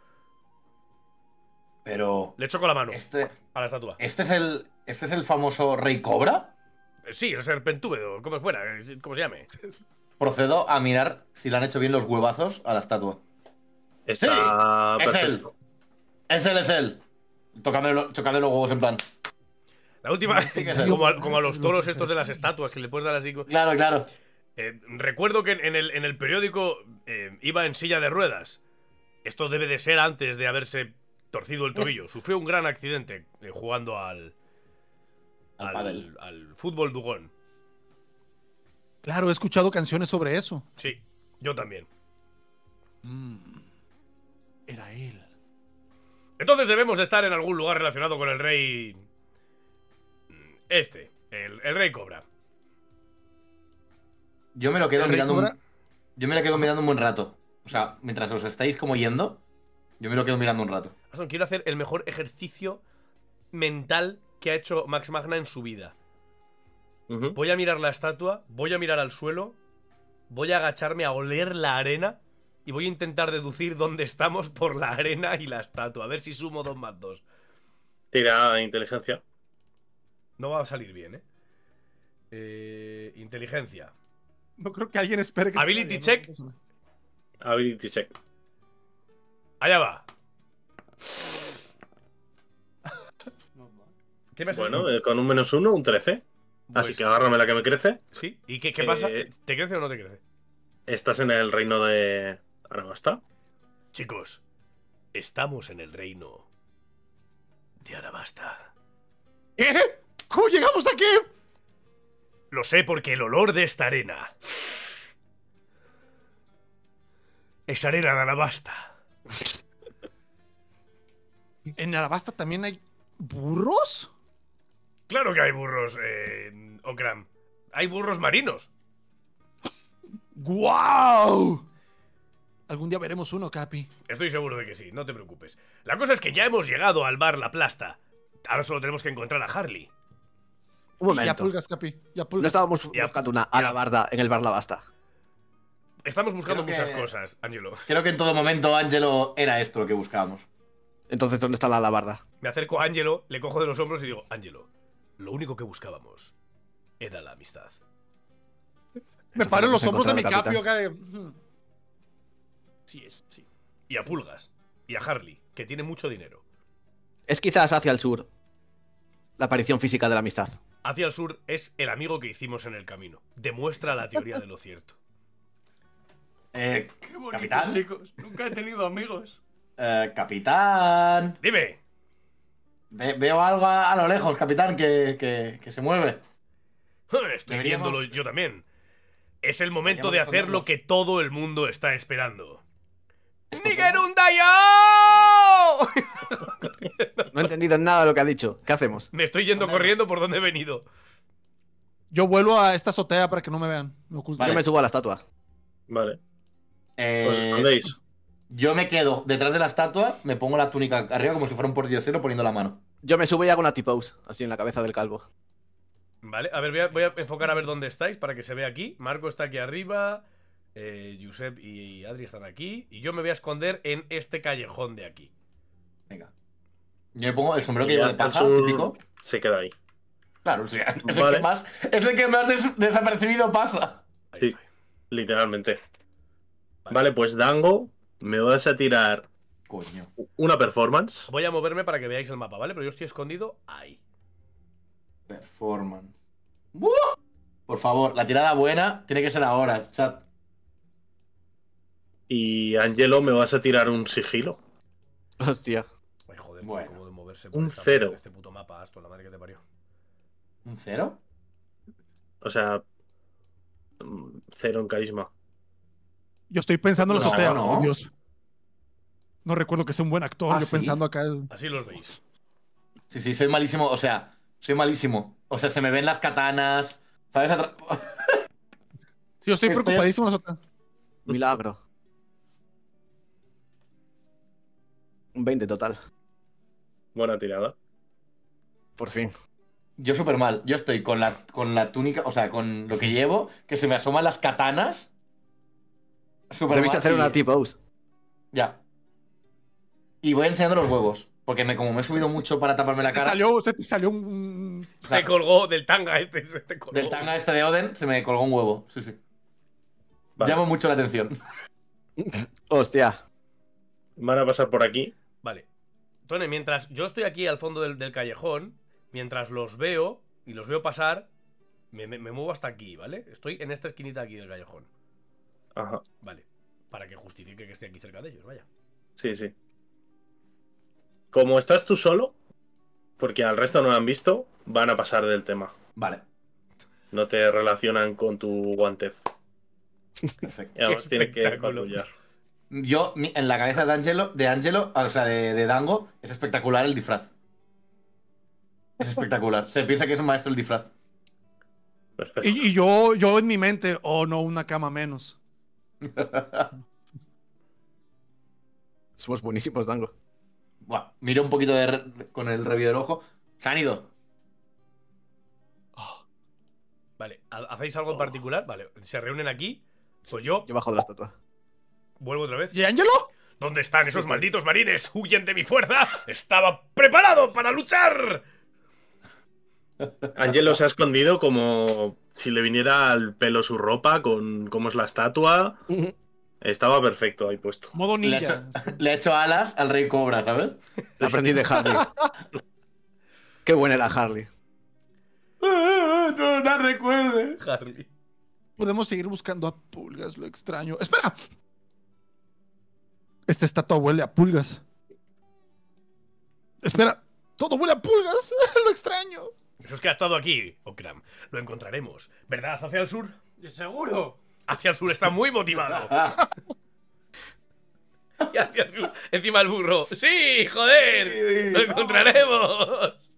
Pero. Le choco la mano Este. a la estatua. ¿Este es el. ¿Este es el famoso Rey Cobra? Eh, Sí, el serpentúbedo, como fuera, eh, como se llame. Procedo a mirar si le han hecho bien los huevazos a la estatua. Está es él. perfecto. Es él, es él. Tocándole, lo- chocándole los huevos en plan. La última, Sí que es él. como a, como a los toros estos de las estatuas, que le puedes dar así. co- Claro, claro. Eh, recuerdo que en el, en el periódico eh, iba en silla de ruedas. Esto debe de ser antes de haberse torcido el tobillo. Sufrió un gran accidente eh, jugando al, Al al, pádel. al fútbol dugón. Claro, he escuchado canciones sobre eso. Sí, yo también. Mm, era él. Entonces debemos de estar en algún lugar relacionado con el rey... Este, el, el rey Cobra. Yo me lo quedo ¿El Rey mirando Cobra? un. Yo me lo quedo mirando un buen rato. O sea, mientras os estáis como yendo, yo me lo quedo mirando un rato. Aston, quiero hacer el mejor ejercicio mental que ha hecho Max Magna en su vida. Ujú. Voy a mirar la estatua, voy a mirar al suelo, voy a agacharme a oler la arena y voy a intentar deducir dónde estamos por la arena y la estatua. A ver si sumo dos más dos. Tira inteligencia. No va a salir bien, ¿eh? Eh, inteligencia. No creo que alguien espere que... se Ability vaya, check. no pasa nada. Ability check. Allá va. ¿Qué me has Bueno, eh, con un menos uno, un trece. Pues, Así que agárrame la que me crece. ¿sí? ¿Y qué, qué Eh, pasa? ¿Te crece o no te crece? Estás en el reino de Arabasta. Chicos, estamos en el reino de Arabasta. ¿Qué? ¿Cómo llegamos aquí? Lo sé porque el olor de esta arena es arena de Arabasta. ¿En Arabasta también hay burros? Claro que hay burros, eh, Okram. Hay burros marinos. ¡Guau! Algún día veremos uno, Capi. Estoy seguro de que sí, no te preocupes. La cosa es que ya hemos llegado al bar La Plasta. Ahora solo tenemos que encontrar a Harley. Un Ya momento. pulgas, Capi. Ya No pulgas. estábamos Ya. buscando una alabarda en el bar La Basta. Estamos buscando Creo que- muchas cosas, Angelo. Creo que en todo momento, Angelo, era esto lo que buscábamos. Entonces, ¿dónde está la alabarda? Me acerco a Angelo, le cojo de los hombros y digo, Angelo, lo único que buscábamos era la amistad. Me Entonces paro en los tenemos hombros que de mi encontrar Capi al acá de... "Hmm". Sí es, sí. Y a Pulgas. Y a Harley, que tiene mucho dinero. Es quizás hacia el sur la aparición física de la amistad. Hacia el sur es el amigo que hicimos en el camino. Demuestra la teoría de lo cierto. Eh, Qué bonito, Capitán. chicos. Nunca he tenido amigos. eh, capitán. Dime, Ve- veo algo a, a lo lejos, capitán, que, que, que se mueve. Estoy Deberíamos- viéndolo yo también. Es el momento Deberíamos de hacer lo escondernos. que todo el mundo está esperando. ¿Escondernos? ¡Nigerundayo! No he entendido nada de lo que ha dicho. ¿Qué hacemos? Me estoy yendo corriendo por donde he venido. Yo vuelvo a esta azotea para que no me vean. Me oculto. Vale. Yo me subo a la estatua. Vale. Eh, ¿Os escondéis? yo me quedo detrás de la estatua, me pongo la túnica arriba como si fuera un pordiosero poniendo la mano. Yo me subo y hago una T-pose, así en la cabeza del calvo. Vale, a ver, voy a, voy a enfocar a ver dónde estáis para que se vea aquí. Marco está aquí arriba. Eh, Josep y Adri están aquí. Y yo me voy a esconder en este callejón de aquí. Venga. Yo me pongo el sombrero que Y lleva de el paja, sur típico. Se queda ahí. Claro, o sea, es, Vale. el que más, es el que más des- desapercibido pasa. Ahí Sí. estoy. Literalmente. Vale. Vale, pues Dango, me vas a tirar Coño. una performance. Voy a moverme para que veáis el mapa, ¿vale? Pero yo estoy escondido ahí. Performance. ¡Buah! Por favor, la tirada buena tiene que ser ahora, chat. Y Angelo, me vas a tirar un sigilo. Hostia. Ay, joder, Bueno. cómo de moverse por Un esta cero. mierda, este puto mapa, Aston, la madre que te parió. ¿Un cero? O sea, mm, cero en carisma. Yo estoy pensando en la No, azotea. no. Oh, Dios. No recuerdo que sea un buen actor. ¿Ah, yo sí? pensando acá. el- Así los veis. Sí, sí, soy malísimo. O sea, soy malísimo. O sea, se me ven las katanas. ¿Sabes? Atra- Sí, yo estoy Estoy- preocupadísimo en la azotea. Milagro. Un veinte total. Buena tirada. Por fin. Yo súper mal. Yo estoy con la, con la túnica, o sea, con lo que llevo, que se me asoman las katanas. Súper Debiste mal hacer y- una T-pose. Ya. Y voy enseñando los huevos. Porque me, como me he subido mucho para taparme la Te cara. salió, se te salió un. o sea, Se colgó del tanga este. Se te colgó. del tanga este de Oden, se me colgó un huevo. Sí, sí. Vale. Llamo mucho la atención. Hostia. Van a pasar por aquí. Vale. Tone, mientras yo estoy aquí al fondo del, del callejón, mientras los veo y los veo pasar, me, me- me muevo hasta aquí, ¿vale? Estoy en esta esquinita aquí del callejón. Ajá. Vale. Para que justifique que esté aquí cerca de ellos, vaya. Sí, sí. Como estás tú solo, porque al resto no lo han visto, van a pasar del tema. Vale. No te relacionan con tu guantez. Perfecto. Y además Qué tienen que espectáculo. patrullar. Yo, mi- en la cabeza de Angelo, de Angelo, o sea, de, de Dango, es espectacular el disfraz. Es espectacular. Se piensa que es un maestro el disfraz. Perfecto. Y, y yo, yo en mi mente, oh no, una cama menos. Somos buenísimos, Dango. Buah, miro un poquito de re- con el revio del ojo. Se han ido. Vale. ¿ha- ¿Hacéis algo en particular? Vale. ¿Se reúnen aquí? Pues yo Yo bajo de la estatua. vuelvo otra vez. ¿Y Angelo? ¿Dónde están esos malditos marines? ¡Huyen de mi fuerza! ¡Estaba preparado para luchar! Angelo se ha escondido como si le viniera al pelo su ropa, con cómo es la estatua. Estaba perfecto ahí puesto. Modo Le ha, ninja. hecho, le ha hecho alas al rey cobra, ¿sabes? La aprendí de Harley. Qué buena era Harley. No, no recuerde. Harley. Podemos seguir buscando a pulgas, lo extraño. ¡Espera! Esta estatua huele a pulgas. Espera, todo huele a pulgas. Lo extraño. Eso es que ha estado aquí, Okram. Lo encontraremos. ¿Verdad? ¿Hacia el sur? ¡Seguro! Hacia el sur está muy motivado. Y hacia el sur, encima el burro. ¡Sí, joder! ¡Lo encontraremos!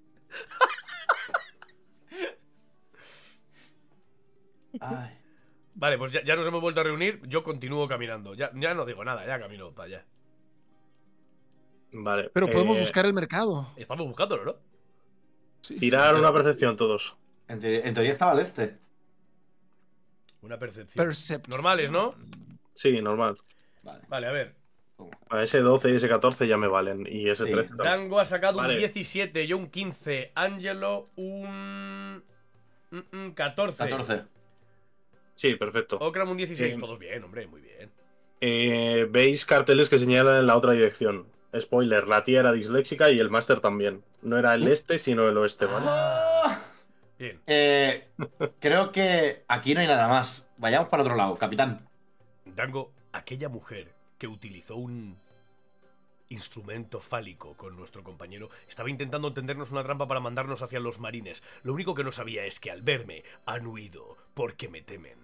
Ay. Vale, pues ya, ya nos hemos vuelto a reunir. Yo continúo caminando. Ya, ya no digo nada, ya camino para allá. Vale. Pero podemos eh, buscar el mercado. Estamos buscándolo, ¿no? Sí. Tirar una percepción todos. En, te- en teoría estaba al este. Una percepción. Perception. Normales, ¿no? Sí, normal. Vale. Vale, a ver. A ese doce y ese catorce ya me valen. Y ese Sí. trece también. Dango ha sacado Vale. un diecisiete, yo un quince. Angelo un... un- un catorce. catorce. Sí, perfecto. Okram un dieciséis. Sí. Todos bien, hombre, muy bien. Eh, Veis carteles que señalan en la otra dirección. Spoiler, la tía era disléxica y el máster también. No era el este, sino el oeste, ¿vale? Ah. Bien. Eh, creo que aquí no hay nada más. Vayamos para otro lado, capitán. Dango, aquella mujer que utilizó un instrumento fálico con nuestro compañero, estaba intentando tendernos una trampa para mandarnos hacia los marines. Lo único que no sabía es que al verme han huido porque me temen.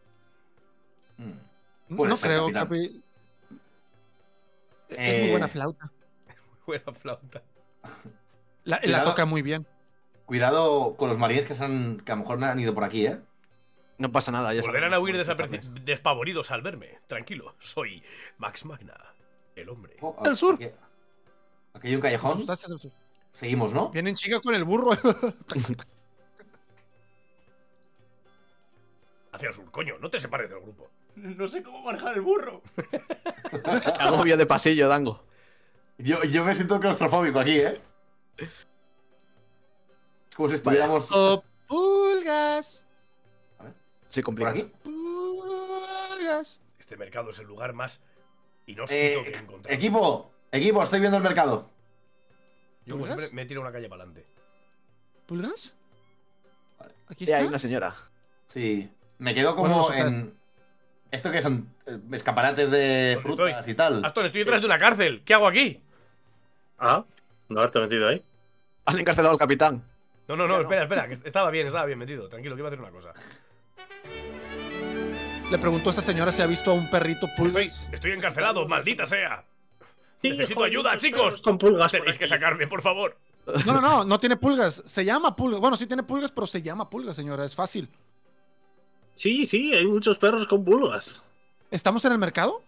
Mm. Puede no ser, creo, capitán. Capi. Es Eh, muy buena flauta. Buena flauta. La, la cuidado. toca muy bien. Cuidado con los marines que, son, que a lo mejor han ido por aquí, ¿eh? No pasa nada, ya Volverán sabemos a huir cómo es esta desaperci- vez. despavoridos al verme. Tranquilo, soy Max Magna, el hombre. Oh, El sur. Aquí, aquí hay un callejón. Asustaste al sur. Seguimos, ¿no? Vienen chica con el burro. Hacia el sur, coño, no te separes del grupo. No sé cómo manejar el burro. Agobio de pasillo, Dango. Yo, yo me siento claustrofóbico aquí, ¿eh? Es como si estuviéramos Oh, pulgas. Sí, por complicado. aquí. Pulgas. Este mercado es el lugar más inhóspito Eh, que he encontrado. equipo, equipo, estoy viendo el mercado. Yo, como ¿Pulgas? siempre, me tiro una calle para adelante. ¿Pulgas? Vale. Aquí Sí, hay está. una señora. Sí. Me quedo Bueno, como nosotras- en. ¿Esto qué son? Eh, Escaparates de ¿Dónde frutas estoy? y tal. Aston, estoy detrás de una cárcel. ¿Qué hago aquí? Ah, no haberte metido ahí. Han encarcelado al capitán. No, no, no, Ya no. espera, espera. Que estaba bien, estaba bien metido. Tranquilo, que iba a hacer una cosa. Le preguntó a esta señora si ha visto a un perrito Estoy, pulgas. estoy encarcelado, maldita sea. Sí, Necesito joder, ayuda, muchos chicos. perros Con pulgas por Tenéis que aquí. sacarme, por favor. No, no, no, no tiene pulgas. Se llama pulgas. Bueno, sí tiene pulgas, pero se llama pulgas, señora. Es fácil. Sí, sí, hay muchos perros con pulgas. ¿Estamos en el mercado?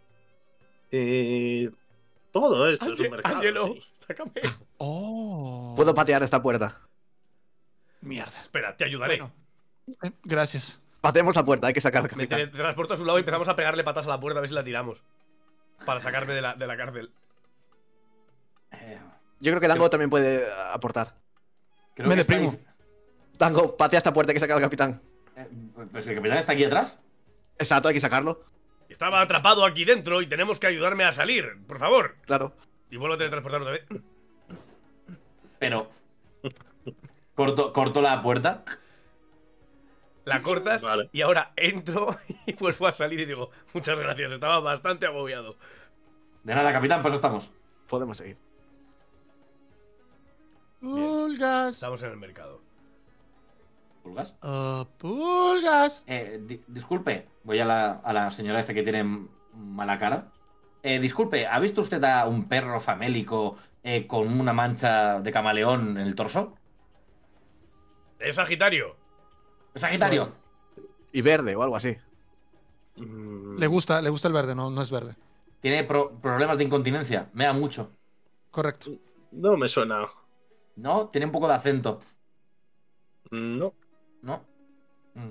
Eh, todo esto es un Ángel- mercado. Ángelo, sí. sácame. Oh. Puedo patear esta puerta. Mierda. Espera, te ayudaré. Bueno, eh, gracias. Pateemos la puerta, hay que sacar al Me capitán. teletransporto a su lado y empezamos a pegarle patas a la puerta a ver si la tiramos. Para sacarme de la, de la cárcel. Eh, Yo creo que Dango también puede eh, aportar. creo Me que deprimo. estáis- Dango, patea esta puerta, hay que sacar al capitán. eh, pero si el capitán está aquí atrás. Exacto, hay que sacarlo. Estaba atrapado aquí dentro y tenemos que ayudarme a salir. Por favor. Claro. Y vuelvo a teletransportar otra vez. Pero. Corto, corto la puerta. La cortas Vale. y ahora entro y vuelvo a salir y digo, muchas gracias, estaba bastante agobiado. De nada, capitán, pues estamos. Podemos seguir. Pulgas. Estamos en el mercado. ¿Pulgas? Oh, pulgas. Eh, di- disculpe, voy a la, a la señora esta que tiene mala cara. Eh, disculpe, ¿ha visto usted a un perro famélico eh, con una mancha de camaleón en el torso? Es Sagitario. ¿Es Sagitario? Y verde o algo así. Mm, Le gusta, le gusta el verde, no, no es verde. Tiene pro- problemas de incontinencia, mea mucho. Correcto. No me suena. ¿No? Tiene un poco de acento, No. ¿no? Mm.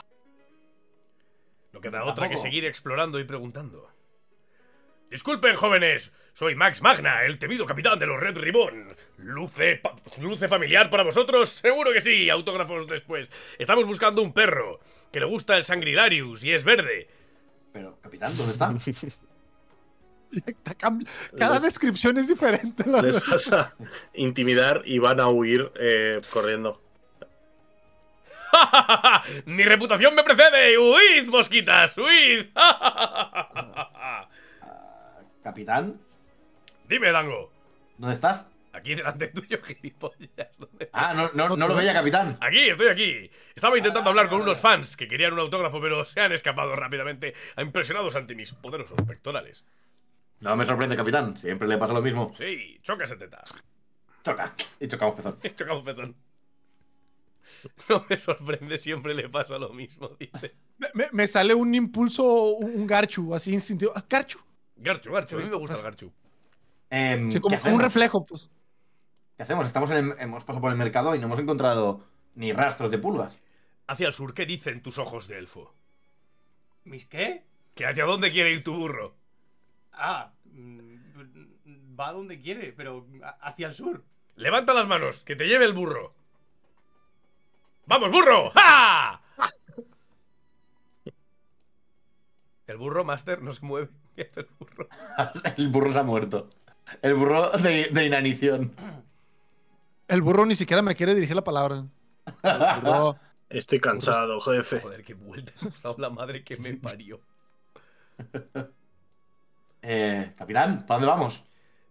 No queda Tampoco. otra que seguir explorando y preguntando. Disculpen, jóvenes. Soy Max Magna, el temido capitán de los Red Ribbon. ¿Luce, pa- ¿Luce familiar para vosotros? Seguro que sí. Autógrafos después. Estamos buscando un perro que le gusta el Sangrilarius y es verde. Pero, capitán, ¿dónde está? Está cam- Cada Les- descripción es diferente. la Les verdad. vas a intimidar y van a huir eh, corriendo. ¡Mi reputación me precede! ¡Huid, mosquitas! ¡Huid! Ah, capitán, Dime, Dango. ¿dónde estás? Aquí delante tuyo, gilipollas. ¿Dónde? Ah, no, no, no lo veía, capitán. Aquí, estoy aquí. Estaba intentando hablar con unos fans que querían un autógrafo, pero se han escapado rápidamente, impresionados ante mis poderosos pectorales. No me sorprende, capitán. Siempre le pasa lo mismo. Sí, choca ese teta. Choca. Y chocamos pezón. Choca un pezón. No me sorprende, siempre le pasa lo mismo, dice. Me, me- me sale un impulso, un, un garchu, así instintivo. Ah, garchu. Garchu, Garchu, a mí me gusta el Garchu. Em, Sí, como, ¿qué como un hacemos? reflejo, pues. ¿Qué hacemos? Estamos en el- hemos pasado por el mercado y no hemos encontrado ni rastros de pulgas. Hacia el sur, ¿qué dicen tus ojos de elfo? ¿Mis qué? ¿Que hacia dónde quiere ir tu burro? Ah, mm, va donde quiere, pero a- hacia el sur. Levanta las manos, que te lleve el burro. ¡Vamos, burro! ¡Ja! El burro, Master, no se mueve. ¿Qué hace el burro? El burro se ha muerto. El burro de, de inanición. El burro ni siquiera me quiere dirigir la palabra. El burro- Estoy cansado, jefe. Joder, qué vuelta me ha dado la madre que me parió. Eh, capitán, ¿para dónde vamos?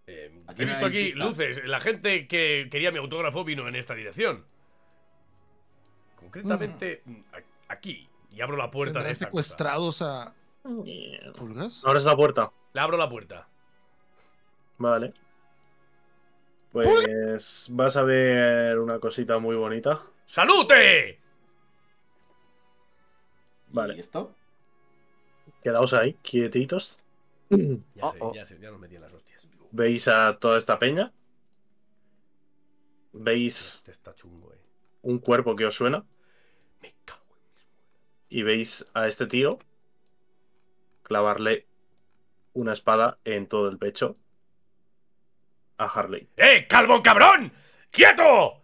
He visto aquí pista. luces. La gente que quería mi autógrafo vino en esta dirección. Concretamente, a- aquí. Y abro la puerta de ¿Tendrán esta cosa. secuestrados a Pulgas? ¿Abres la puerta? Le abro la puerta. Vale. Pues vas a ver una cosita muy bonita. ¡Salute! ¿Y Vale, esto? quedaos ahí, quietitos. Ya Oh, sé, oh. ya sé, ya nos metí en las hostias. Veis a toda esta peña. Veis Este está chungo, eh. un cuerpo que os suena. Me cago en mis muertos. Y veis a este tío clavarle una espada en todo el pecho a Harley. ¡Eh, calvo cabrón! ¡Quieto!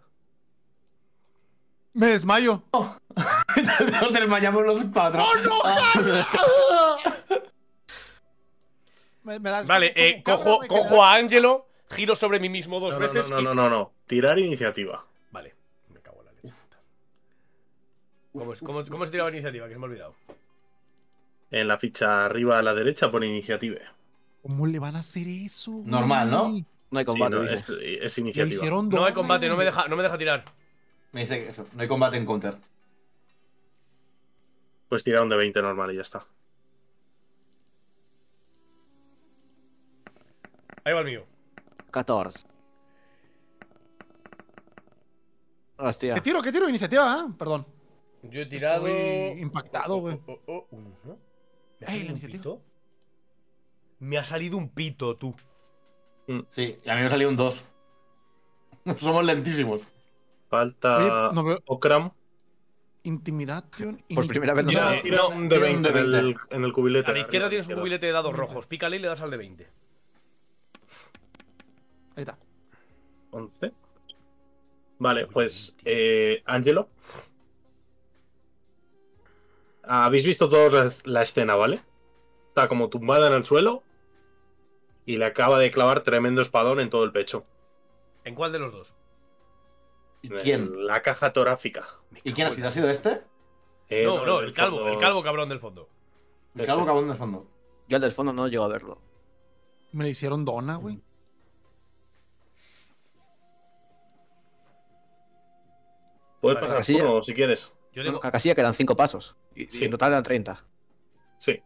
Me desmayo. Nos desmayamos los cuatro. ¡Oh, no! Ah. me, me das Vale, como- eh, como cabra, cojo, güey, que cojo me da- a Ángelo, giro sobre mí mismo dos No, no, veces no, no, y... no, no, no. Tirar iniciativa. Vale, me cago en la leche. puta. ¿Cómo, es, cómo, cómo se tiraba la iniciativa? Que se me ha olvidado. En la ficha arriba a la derecha pone iniciativa. ¿Cómo le van a hacer eso? güey? Normal, ¿no? No hay Sí, combate, no, dice. es, es Le iniciativa. hicieron No hay doble. combate, no me deja, no me deja tirar. Me dice que eso, no hay combate en counter. Pues tira un de veinte normal y ya está. Ahí va el mío. catorce. Hostia. ¿Qué tiro? ¿Qué tiro? Iniciativa, ¿ah? Perdón. Yo he tirado... Estoy impactado, güey. Oh, oh, oh, uno. ¿Me ha Ey, salido la un iniciativa. pito? Me ha salido un pito, tú. Sí, y a mí me salió un dos. Somos lentísimos. Falta Oye, no veo- Okram. Intimidación. Por primera vez no Tira, sé. tira no, un de tira un veinte de en el, en el cubilete. A la izquierda arriba, tienes un izquierda. cubilete de dados rojos. Pícale y le das al de veinte. Ahí está. once. Vale, pues, eh, Angelo. Habéis visto todos la, la escena, ¿vale? Está como tumbada en el suelo y le acaba de clavar tremendo espadón en todo el pecho. ¿En cuál de los dos? ¿Y En quién? la caja torácica. ¿Y quién ha sido? ¿Ha sido este? Eh, No, no, del el calvo, fondo- el calvo cabrón del fondo. El calvo cabrón de fondo. Yo el del fondo no llego a verlo. Me le hicieron dona, güey. Puedes Vale. pasar Casilla. turno si quieres. Yo No, digo... cada casilla quedan cinco pasos. Y, y Sí. en total eran treinta. Sí.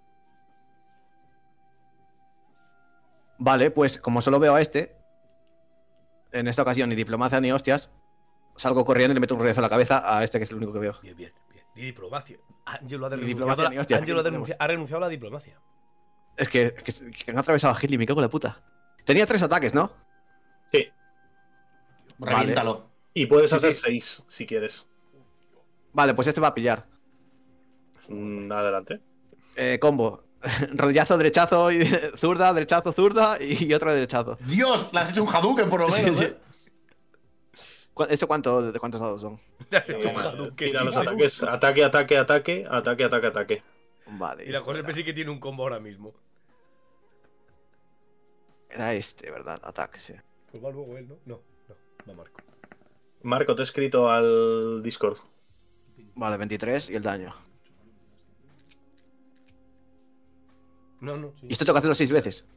Vale, pues como solo veo a este, en esta ocasión ni diplomacia ni hostias, salgo corriendo y le meto un ruedazo a la cabeza a este que es el único que veo. Bien, bien, bien. Ni diplomacia. Ángelo ha Ni renunciado, diplomacia a- ni hostias, Ángelo ha, ¿qué renuncia- ha renunciado a la diplomacia. Es que, que, que han atravesado a Hitler, me cago en la puta. Tenía tres ataques, ¿no? Sí. Vale. Reviéntalo. Y puedes Sí, hacer sí. seis si quieres. Vale, pues este va a pillar. Mm, adelante. Eh, combo. Rodillazo, derechazo, y zurda, derechazo, zurda y otro derechazo. Dios, le has hecho un Hadouken por lo Sí, menos, sí. ¿eh? ¿Cu- ¿Esto cuánto, de cuántos dados son? Le has hecho un Eh, Hadouken. tira los tío. ataques. Ataque, ataque, ataque, ataque, ataque, ataque. Vale. Mira, José espera. sí que tiene un combo ahora mismo. Era este, ¿verdad? Ataque, sí. Pues va luego él, ¿no? No, no, va Marco. Marco, te he escrito al Discord. Vale, veintitrés y el daño. No, no, sí. ¿Y esto tengo que hacerlo seis veces?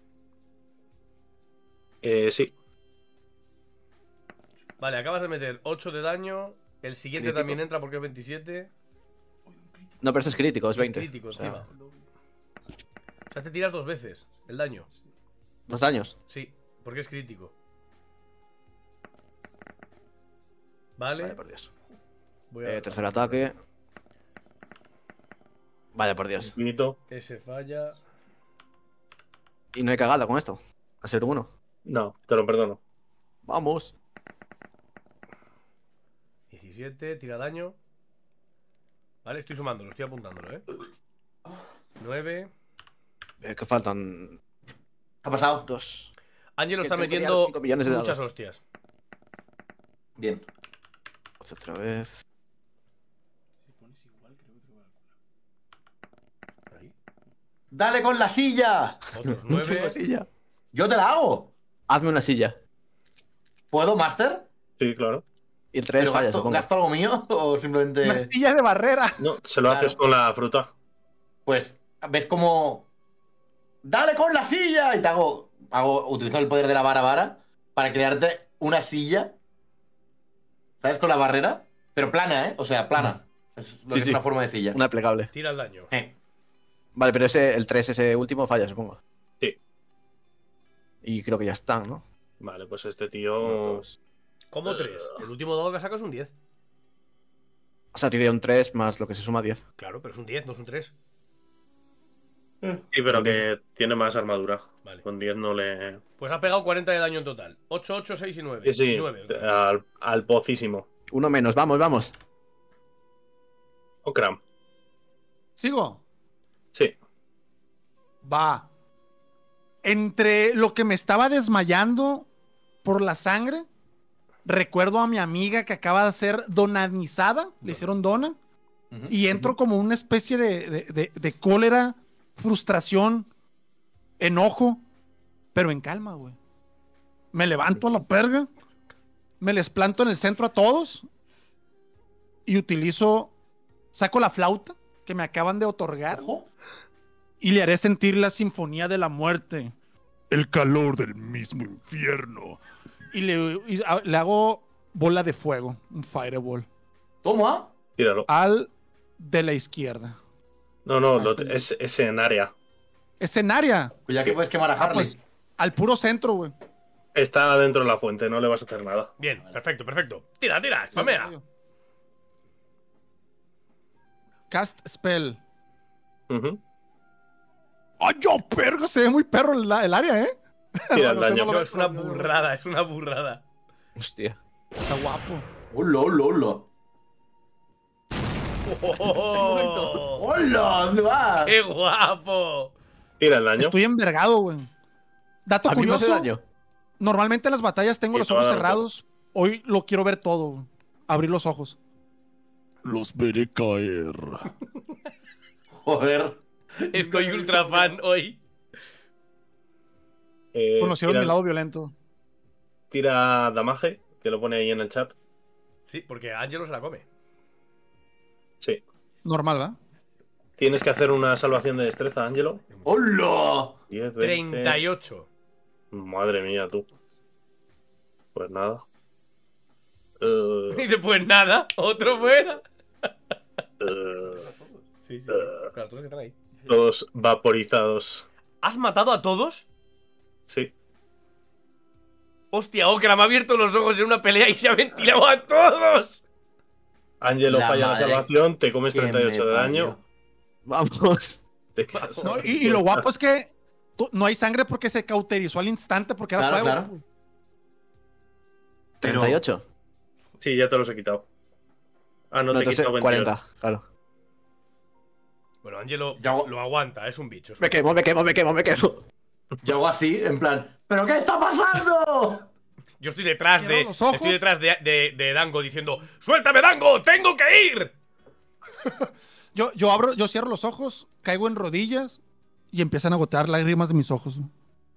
Eh, sí. Vale, acabas de meter ocho de daño. El siguiente Crítico. también entra porque es veintisiete. No, pero eso es crítico, es veinte. crítico O sea, encima. O sea, te tiras dos veces el daño. dos daños. Sí, porque es crítico. Vale. Vale, por Dios. Voy a... Eh, tercer ataque. Vaya, por Dios. Infinito. Ese falla. Y no hay cagada con esto. A ser uno. No, te lo perdono. Vamos. diecisiete, tira daño. Vale, estoy sumándolo, estoy apuntándolo, ¿eh? nueve. Eh, que faltan ¿Qué ha pasado? dos. Ángelo Que está tengo que metiendo tirar cinco millones de muchas dados. hostias. Bien. Otra vez. Ahí. ¡Dale con la silla! Otros No tengo nueve. silla. ¡Yo te la hago! Hazme una silla. ¿Puedo, Master? Sí, claro. Y el tres ¿Pero falla, gasto, supongo. ¿Gasto algo mío? ¿O simplemente.? Una silla de barrera. No, se lo Claro. haces con la fruta. Pues, ¿ves cómo.? ¡Dale con la silla! Y te hago. hago utilizo el poder de la vara vara para crearte una silla, ¿sabes? Con la barrera, pero plana, ¿eh? O sea, plana. Es, lo Sí, que es sí. una forma de silla. Una plegable. Tira el daño. Eh. Vale, pero ese, el tres, ese último falla, supongo. Sí. Y creo que ya están, ¿no? Vale, pues este tío. Todos. ¿Cómo tres? El último dado que sacas es un diez. O sea, tiré un tres más lo que se suma diez. Claro, pero es un diez, no es un tres. Sí, pero que tiene más armadura. Vale. Con diez no le. Pues ha pegado cuarenta de daño en total. ocho, ocho, seis y nueve. Sí, sí. nueve. Al, al pocísimo. Uno menos, vamos, vamos. Okram. ¿Sigo? Sí. Va. Entre lo que me estaba desmayando por la sangre, recuerdo a mi amiga que acaba de ser donanizada, le hicieron dona, Ujú. y entro como una especie de, de- de- de cólera, frustración, enojo, pero en calma, güey. Me levanto a la perga, me les planto en el centro a todos y utilizo, saco la flauta que me acaban de otorgar Ojo. y le haré sentir la sinfonía de la muerte, el calor del mismo infierno. Y le, y a- le hago bola de fuego, un fireball, Toma. Tíralo. al de la izquierda. No, no, Ah, lo- está bien. es, es en área. Escenaria. Cuidado que puedes quemar a Harley. Pues al puro centro, güey. Está dentro de la fuente, no le vas a hacer nada. Bien, perfecto, perfecto. Tira, tira, spamea. Cast spell. Ujú. ¡Ay, yo, perro! Se ve muy perro el, el área, ¿eh? Tira el Bueno, daño. no lo No, veo, es una no lo veo. burrada, es una burrada. Hostia. Está guapo. Hola, hola, hola. ¡Oh! ¡Hola! ¿Dónde vas? ¡Qué guapo! Tira el daño. Estoy envergado, güey. Dato A mí me hace curioso. daño. Normalmente en las batallas tengo Sí, los te va a ojos dar cerrados. Hoy lo quiero ver todo, güey. Abrir los ojos. Los veré caer. Joder. Estoy ultra fan hoy. Eh, Conocieron tira, mi lado violento. tira damaje, que lo pone ahí en el chat. Sí, porque Angelo se la come. Sí. Normal, ¿verdad? Tienes que hacer una salvación de destreza, Ángelo. ¡Hola! diez, veinte. treinta y ocho. Madre mía, tú. Pues nada. Eh, Y después nada, otro fuera. eh, Sí, sí, sí. Claro, todos que están ahí. todos vaporizados. ¿Has matado a todos? Sí. Hostia, Okra me ha abierto los ojos en una pelea y se ha ventilado a todos. Ángelo La falla la madre salvación, te comes que treinta y ocho me de daño. Vamos. Te quedas- No, y, y lo guapo es que tú- no hay sangre porque se cauterizó al instante porque era Claro, fuego. claro. güey. Pero- treinta y ocho. Sí, ya te los he quitado. Ah, no, No, te he entonces quitado veintiocho. cuarenta, claro. Bueno, Angelo Ya hago- lo aguanta, es un bicho. es un Me quemo, me quemo, me quemo, me quemo. Yo hago así, en plan, ¿pero qué está pasando? Yo estoy detrás de. Cierra los ojos. Estoy detrás de, de, de Dango diciendo: ¡Suéltame, Dango! ¡Tengo que ir! Yo, yo abro, yo cierro los ojos, caigo en rodillas y empiezan a gotear lágrimas de mis ojos. güey.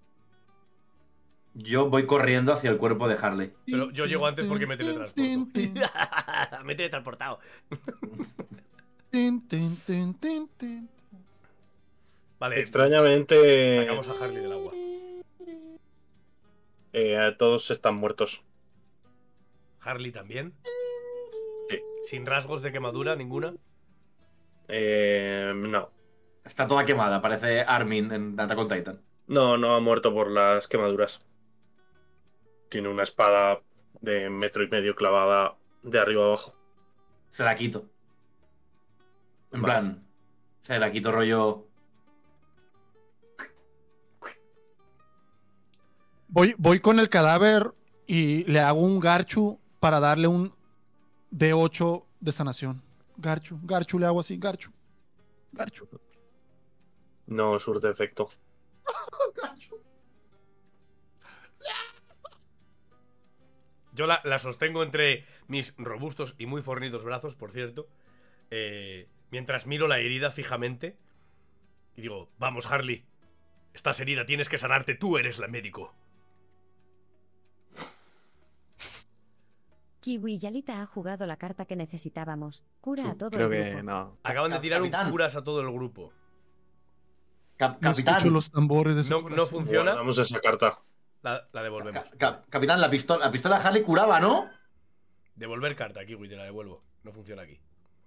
Yo voy corriendo hacia el cuerpo de Harley. Pero yo llego antes porque me teletransporto. Tin, tin, Me he teletransportado. tin, tin, tin, tin, tin. Vale, Extrañamente, sacamos a Harley del agua. eh, todos están muertos. Harley también. Sí. Sin rasgos de quemadura, ninguna. Eh, no. Está toda quemada, parece Armin en Attack on Titan. No, no ha muerto por las quemaduras. Tiene una espada de metro y medio clavada de arriba abajo. Se la quito. En Vale. plan, se la quito rollo... Voy, voy con el cadáver y le hago un garchu para darle un D ocho de sanación. Garchu, garchu le hago así, garchu. Garchu. No surte efecto. Yo la, la sostengo entre mis robustos y muy fornidos brazos, por cierto. eh, mientras miro la herida fijamente. Y digo: Vamos, Harley. Estás herida, tienes que sanarte. Tú eres la médico. Kiwi Yalita ha jugado la carta que necesitábamos. Cura a todo Creo el que grupo. no. Acaban de tirar Capitán. un curas a todo el grupo. Cap- No Capitán. escucho los tambores de su No, no corazón. funciona. Guardamos esa carta. La, la devolvemos. Ca- ca- capitán, la pistola, la pistola de Harley curaba, ¿no? Devolver carta, Kiwi, te la devuelvo. No funciona aquí.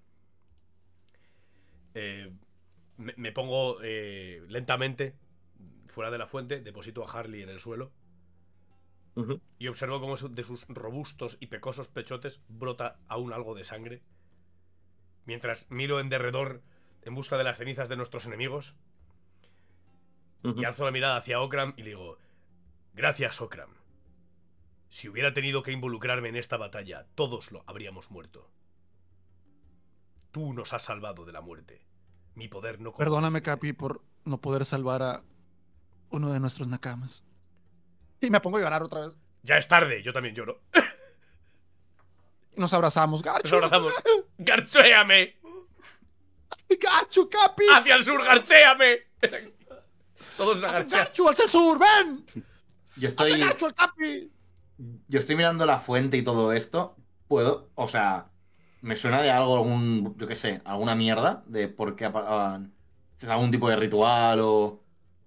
Eh, me, me pongo eh, lentamente fuera de la fuente, deposito a Harley en el suelo Ujú. y observo cómo de sus robustos y pecosos pechotes brota aún algo de sangre. Mientras miro en derredor en busca de las cenizas de nuestros enemigos Ujú. y alzo la mirada hacia Okram y le digo: gracias, Okram. Si hubiera tenido que involucrarme en esta batalla, todos lo habríamos muerto. Tú nos has salvado de la muerte. Mi poder no... Perdóname, Capi, por no poder salvar a uno de nuestros nakamas. Y me pongo a llorar otra vez. Ya es tarde, yo también lloro. Nos abrazamos, Garchu. Nos abrazamos. ¡Garchéame! ¡Garchu, Capi! ¡Hacia el sur, garchéame! Todos una garchea. ¡Garchu, hacia el sur, ven! Yo estoy. ¡Garchu, al Capi! Yo estoy mirando la fuente y todo esto. Puedo, o sea, me suena de algo, algún, yo qué sé, alguna mierda de por qué apagaban. ¿Es algún tipo de ritual o...?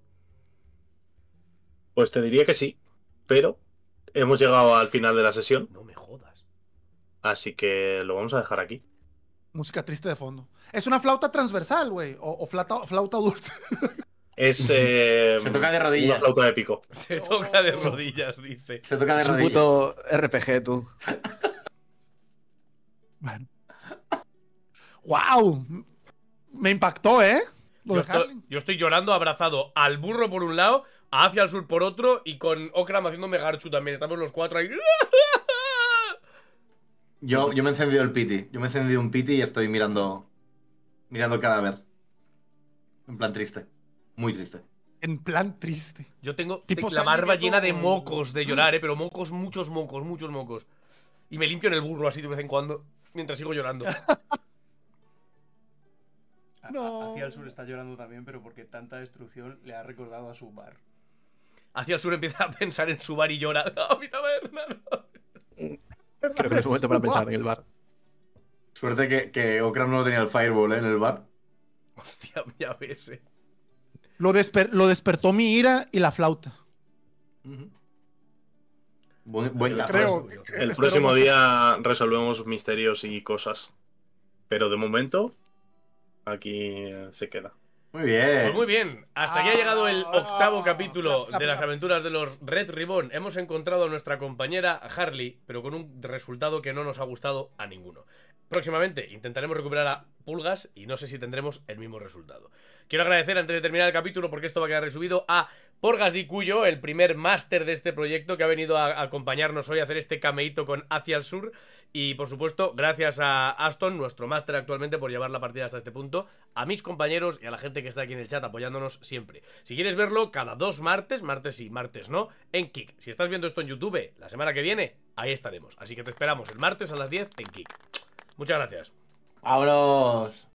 Pues te diría que sí, pero hemos llegado al final de la sesión, No me jodas. así que lo vamos a dejar aquí. Música triste de fondo. Es una flauta transversal, güey. O, o flauta, flauta dulce. Es eh, Se toca de rodillas. una flauta de pico. Se toca de rodillas, dice. Se toca de Es un rodillas. puto R P G, tú. Bueno. ¡Wow! Me impactó, ¿eh? Lo Yo de estoy, Harley. yo estoy llorando abrazado al burro por un lado, a hacia el sur por otro y con Okram haciéndome Garchu también. Estamos los cuatro ahí. Yo, yo me he encendido el piti. Yo me he encendido un piti y estoy mirando. Mirando el cadáver. En plan triste. Muy triste. En plan triste. Yo tengo Tipo te- la barba sangre llena de todo. mocos de llorar, eh, pero mocos, muchos mocos, muchos mocos. Y me limpio en el burro así de vez en cuando, mientras sigo llorando. A- No. Hacia el sur está llorando también, pero porque tanta destrucción le ha recordado a su bar. Hacia el sur empieza a pensar en su bar y llora. ¡A mi taberna! no". Creo que no es momento para pensar en el bar. Suerte que, que Okram no tenía el fireball, ¿eh? En el bar. Hostia, ya ves, eh. Lo, desper- lo despertó mi ira y la flauta. Ujú. Buen, buen cazo. Creo. El Espero próximo no- día resolvemos misterios y cosas. Pero de momento, aquí eh, se queda. Muy bien. Pues muy bien, hasta aquí ha llegado el octavo Ah, capítulo clap, clap, de las clap. aventuras de los Red Ribbon. Hemos encontrado a nuestra compañera Harley, pero con un resultado que no nos ha gustado a ninguno. Próximamente intentaremos recuperar a Pulgas y no sé si tendremos el mismo resultado. Quiero agradecer antes de terminar el capítulo, porque esto va a quedar resubido, a Porgas Di Cuyo, el primer máster de este proyecto, que ha venido a acompañarnos hoy a hacer este cameíto con Hacia el Sur. Y por supuesto, gracias a Aston, nuestro máster actualmente, por llevar la partida hasta este punto, a mis compañeros y a la gente que está aquí en el chat apoyándonos siempre. Si quieres verlo cada dos martes, martes sí, martes no, en Kick. Si estás viendo esto en YouTube, la semana que viene, ahí estaremos. Así que te esperamos el martes a las diez en Kick. Muchas gracias. ¡Vámonos!